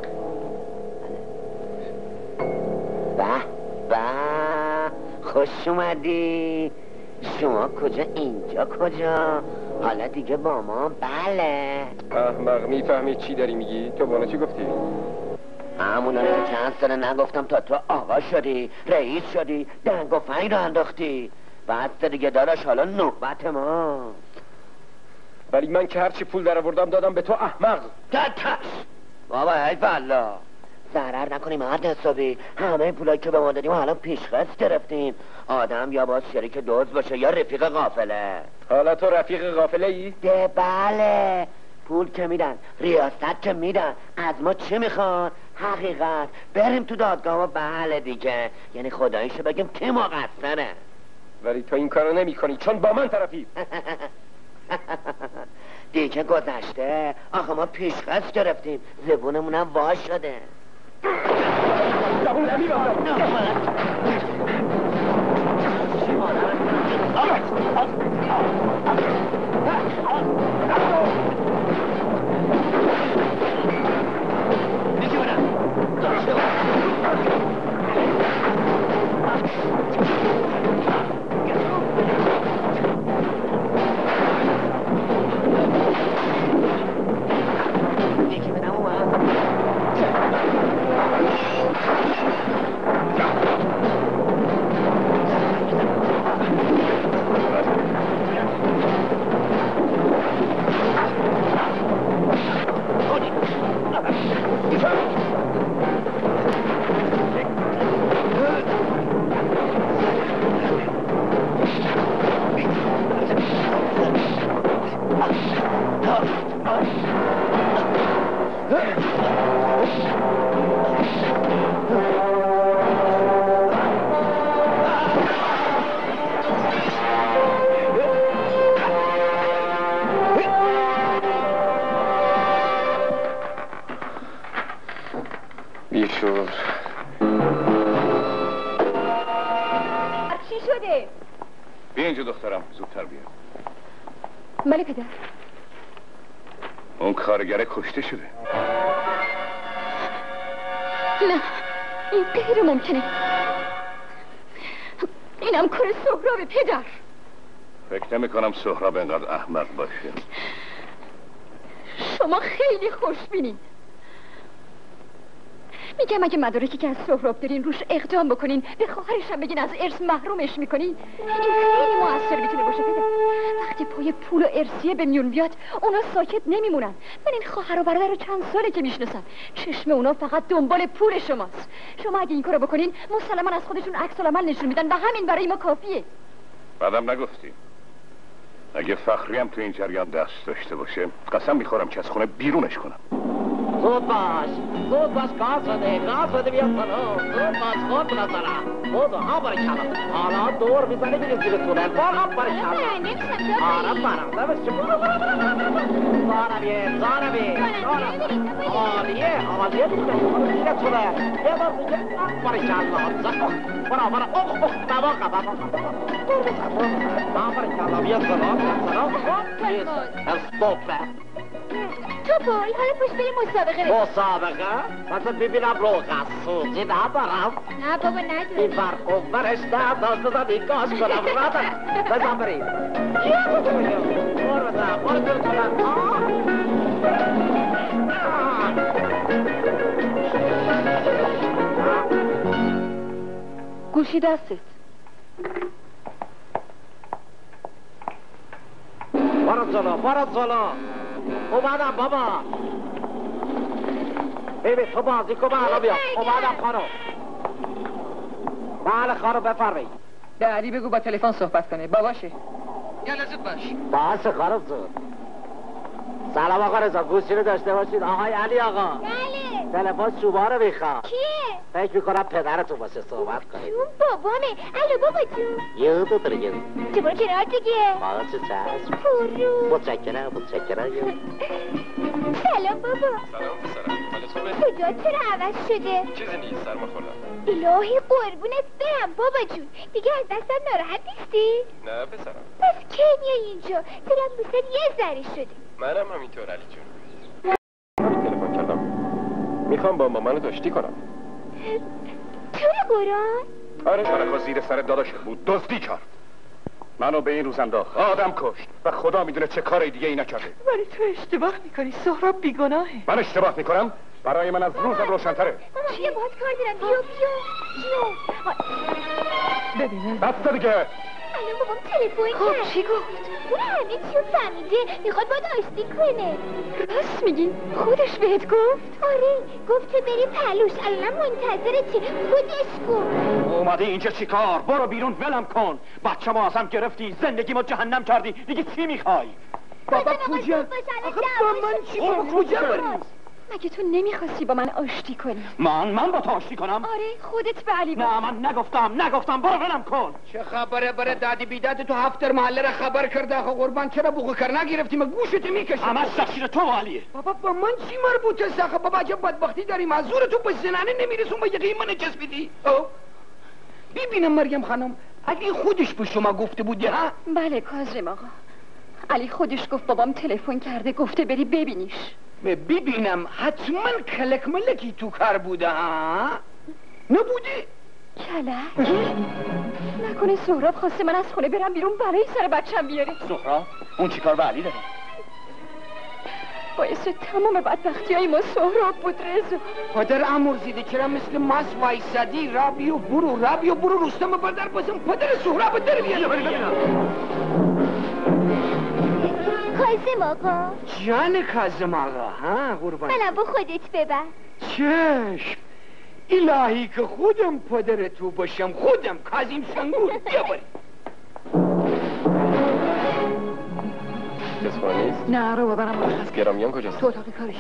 به به خوش اومدی. شما کجا اینجا کجا؟ حالا دیگه با ما. بله احمق میفهمی چی داری میگی؟ تو بانا چی گفتی؟ همون رو چند ساله نگفتم تا تو آقا شدی، رئیس شدی، دنگ و فنگ رو انداختی. بعد دیگه داداش حالا نوبت ما. ولی من که هرچی پول در آوردم دادم به تو احمق. تکش بابا ای والله ضرر نکنیم مرد حسابی. همه پولایی که به ما دادیم حالا پیشخست گرفتیم. آدم یا باز شریک دوز باشه یا رفیق قافله. حالا تو رفیق قافله ای؟ ده بله، پول که میدن، ریاست که میدن، از ما چی میخوان؟ حقیقت. بریم تو دادگاه و بله دیگه، یعنی خداییشو بگیم که مقصره. ولی تو این کارو نمی کنی چون با من طرفی. دیگه گذشته. آخه ما پیشخست گرفتیم، زبونمونم وا شده. زبون نمی چی شده؟ بیا اینجا دخترم، زودتر بیا. بله پدر. اون کارگره کشته شده. نه، این غیر ممکنه. اینم کار سهراب پدر. فکر نمی کنم سهراب اینقدر احمق باشه. شما خیلی خوشبینین. میگم اگه مدارکی که از سهراب دارین روش اقدام بکنین، به خواهرش هم بگین از ارث محرومش میکنین، این خیلی موثر میتونه باشه پدر. وقتی پای پول و ارثیه به میون بیاد، اونا ساکت نمیمونن. من این خواهر و برادر رو چند ساله که میشناسم، چشم اونا فقط دنبال پول شماست. شما اگه این کارو بکنین، مسلما از خودشون عکس العمل نشون میدن و همین برای ما کافیه. بعدم نگفتی اگه فخری هم تو این جریان دست داشته باشه، قسم میخورم که از خونه بیرونش کنم. زود باش زود باش، کار شده کار شده، بیا سلام. زود باش خود بنظرم بود ها برکلا. حالا دور میزنه میگه زیر تونل بارم برکلا. آره برم نمیشه. زانبیه زانبیه عالیه عالیه دیگه زیر تونل یه بار دیگه برکلا. برا برا اوه اوه بابا بابا بابا برکلا. بیا سلام بیا سلام. استوپ. تو بول حالا پشت بریم مسابقه. مسابقه؟ مثلا ببینم رو قصوزی ندارم. نه بابا ندارم. این بر اونورش نداشت بزن این کاش کنم ندارم. بزن بریم. برو بزن برو دور کنم. گوشی دستت. برو جلو برو جلو. اومدم بابا. ببین تو بازی کن من الان بیام. اومدم خانم. بله خانم بفرمایید. به علی بگو با تلفن صحبت کنه. باباشه. یالا زود باش. باشه خانم زود. سلام آقا رضا، گوشی رو داشته باشید. آقای علی آقا. بله. تلفن شما رو میخواد. کیه؟ فکر میکنم پدرتون باشه، صحبت کنید. اون بابامه. الو بابا جون. یه دو دیگه. تو برو کنار دیگه. باشه چشم. پرو. متشکرم متشکرم. سلام بابا. سلام پسرم، حالت خوبه؟ کجا چرا عوض شده؟ چیزی نیست، سرما خوردم. الهی قربونت برم بابا جون. دیگه از دستم ناراحت نیستی؟ نه پسرم. پس کی میای اینجا؟ دلم دوست یه ذره شده. منم همینطور علی جون. همین تلفن کردم. میخوام با مامانت آشتی کنم. تو رو قرآن؟ آره تنخوا زیر سر داداشت بود، دزدی کرد. منو به این روز انداخت، آدم کشت و خدا میدونه چه کار دیگه ای نکرده. ولی تو اشتباه میکنی، سهراب بیگناهه. من اشتباه میکنم؟ برای من از روزم روشن‌تره. ماما بیا باهات کار دارم. بیا بیا بیا. ببینم بسته دیگه. الان بابام تلفن خب کرد. چی گفت؟ اون همه چیو فهمیده، میخواد باید آشتی کنه. راست میگی؟ خودش بهت گفت؟ آره گفت تو بری پلوش، الان منتظرتی. خودش گفت. اومدی اینجا چیکار؟ برو بیرون ولم کن. بچه ما ازم گرفتی، زندگی ما جهنم کردی، دیگه چی میخوای؟ بابا کجا؟ آخه با من چی بابا کجا بریم؟ مگه تو نمیخواستی با من آشتی کنی؟ من من با تو آشتی کنم؟ آره خودت به علی نه من نگفتم نگفتم برو ولم کن. چه خبره بره دادی بیداد تو هفتر محله را خبر کرده آخه قربان چرا بوقو کر نگرفتی؟ ما گوشت میکشم. همش تقصیر تو علیه. بابا با من چی مربوطه ساخه؟ بابا عجب بدبختی داریم، از زور تو به زنانه نمیرسون با یقین من چسبیدی. او ببینم مریم خانم، علی خودش به شما گفته بودی ها؟ بله کاظم آقا، علی خودش گفت بابام تلفن کرده گفته بری ببینیش. ببینم حتما کلک ملکی تو کار بوده ها؟ نبوده؟ کلک؟ نکنه سهراب خواسته من از خونه برم بیرون برای سر بچم بیاره. سهراب؟ اون چیکار به علی داره؟ باعث تمام بدبختی های ما سهراب بود رضا. پدر امرزیده چرا مثل ماس وایسادی؟ را بیو برو را بیو برو رستم پدر بزن پدر سهراب در بیار. کاظم آقا. جان کاظم آقا ها قربان. منم با خودت ببر. چشم الهی که خودم پدر تو باشم، خودم کاظم شنگول. بیا بریم. کس خونه نیست؟ نه رو ببرم مرخص. گرامیان کجاست؟ تو اتاق کارشه.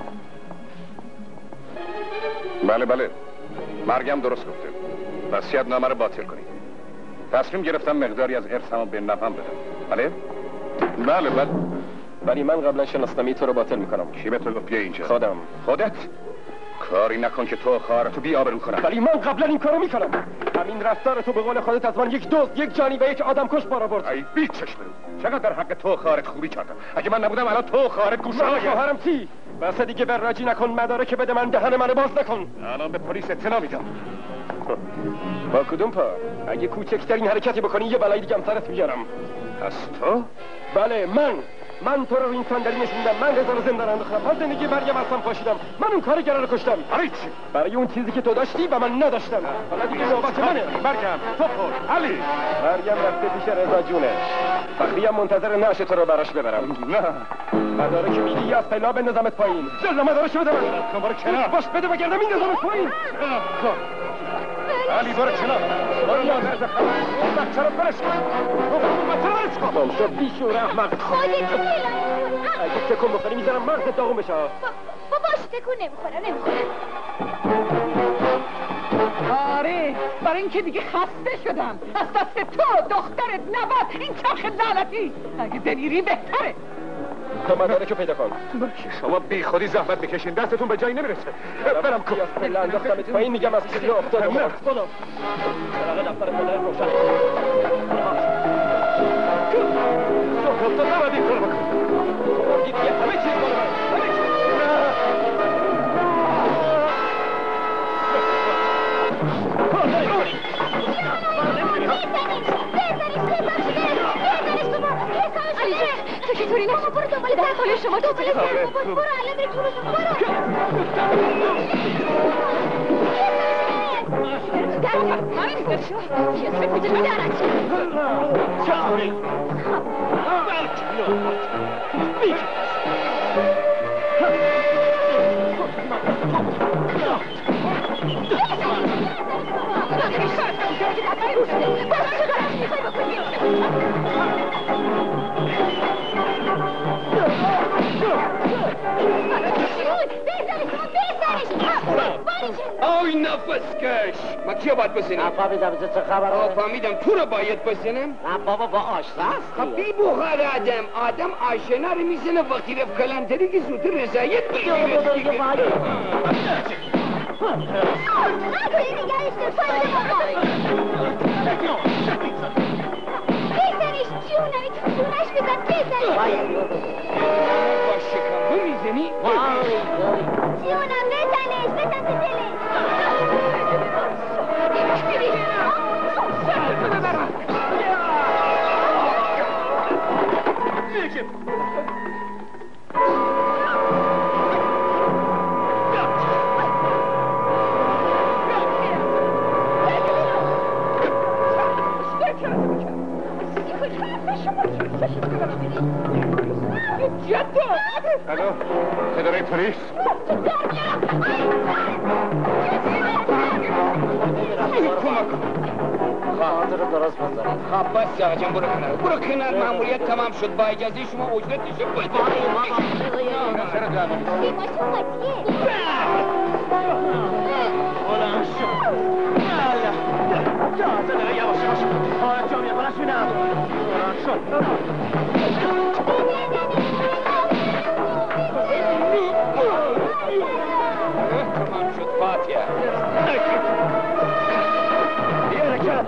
بله بله مریم درست گفته، وصیت نامه رو باطل کنید. تصمیم گرفتم مقداری از ارثمو به نوام بدم. بله؟ بله بله. ولی من قبلا شناسنامه تو رو باطل میکنم. کی به تو گفت بیا اینجا؟ خودم. خودت؟ کاری نکن که تو خواهرتو بی آبرو کنم. ولی من قبلا این کارو میکنم. همین رفتار تو به قول خودت از من یک دوست، یک جانی و یک آدم کش بار آورد. ای بی چشم رو چقدر در حق تو خواهرت خوبی کردم. اگه من نبودم الان تو خواهرت گوشه های خواهرم چی؟ بس دیگه براجی نکن، مدارک بده من، دهن منو باز نکن. الان به پلیس اطلاع میدم. با کدوم پا؟ اگه کوچکترین حرکتی بکنی یه بلای دیگه هم سرت میارم. پس تو؟ بله من من تو رو این صندلی نشوندم، من رضا رو زندان انداختم، از زندگی مریم اصلا پاشیدم، من اون کارگرا رو کشتم. برای چی؟ برای اون چیزی که تو داشتی و من نداشتم. حالا دیگه نوبت منه. مریم تو پر علی. مریم رفته پیش رضا جونه. فخری هم منتظر نشه تو رو براش ببرم. نه مدارک میدی از پلا بندازمت پایین. جلو مدارک بده من. برو کنار. باش بده بگردم میندازمت پایین. علی برو کنار. برو لازم از خبر. اون بچه رو برش کن. اون بچه رو برش کن. تو بیشور احمق. خودت اگه تکون بخوری میذارم مغزت داغون بشه. باباش تکون نمیخوره نمیخوره. آره برای اینکه دیگه خسته شدم از دست تو دخترت نبات این چرخ لعنتی. اگه بمیری بهتره. تو مدارکو پیدا کن. شما بی خودی زحمت بکشین، دستتون به جایی نمیرسه. برم کن. از پله انداختمت پایین، میگم از پله افتادم. نه برو سراغ دفتر خدای روشن. تو تو نباید این کارو بکن. دیگه همه چیز مال من. همه چیز. تو چطوری نشد؟ برو دنبال درخواله شما چطوری؟ برو الان بری تو رو برو همین برشو یه سپیده رو درد چطوری؟ آی نفس کش ما کیا باید بزنیم؟ نفهمیدم چه خبره؟ آه فهمیدم تو رو باید بزنم؟ نه بابا با آشنا هستی. خب بی بخار آدم آدم آشنا رو میزنه وقتی رفت کلانتری که زودتر رضایت بگیره دیگه. نکنی نگهش نفایده بابا بزنش جونمی تو جونش بزن بزنش با شکمبه میزنی؟ جونم بزنش بزن تو دلش سرتو ببرم الو اداره پلیس خاطر رو درست بزنید. خب بس آقا جان برو کنار برو کنار ماموریت تمام شد با اجازه شما اجرتشو بده چرا دعوا سیما تو قاطیه بلند شو. بله. تازه داره یواش یواش. آره جا میاد بلند شو نه. بلند شو. تمام شد فاتحه یه حرکت.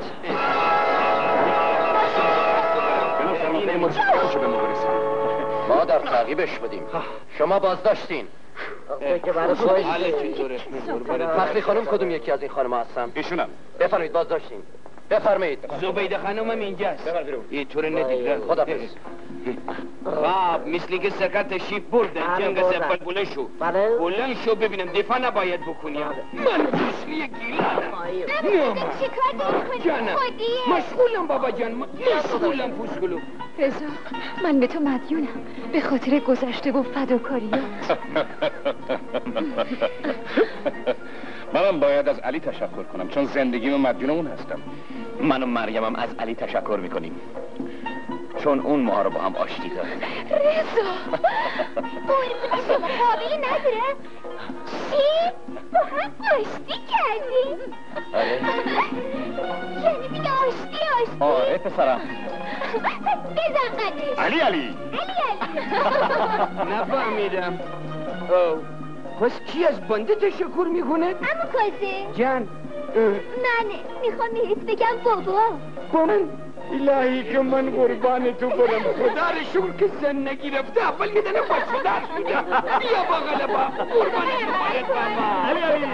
ما در تعقیبش بودیم. شما بازداشتین. که برای خواهش فخری خانم کدوم یکی از این خانم هستن؟ ایشونم. بفرمایید بازداشتین. بفرمایید. زبیده خانومم اینجاست. یه طور ندیگره. خدافظ. خب مثلی که سرکت تشریف برده جنگ زبال بلند شو بله. بلند شو ببینم دفاع نباید بکنی من مثلی گیلانم نمیده چی کار داری کنی جانم خودیه مشغولم بابا جان مشغولم پوسگلو رضا من به تو مدیونم به خاطر گذشته و فداکاریات. منم باید از علی تشکر کنم چون زندگی و مدیون اون هستم. من و مریمم از علی تشکر میکنیم چون اون ما رو با هم آشتی داد. رضا قربون شما قابلی نداره چی؟ با هم آشتی کردیم یعنی دیگه آشتی آشتی آره پسرم. بزن قدش علی علی علی علی نفهمیدم او پس کی از بنده تشکر میکنه؟ امو کازه جان من میخوام بهت بگم بابا با من الهی که من قربان تو برم خدا رو شکر که زن نگرفته اول یه دنه بچه دار شده بیا بغل با قربان تو برد بابا علی علی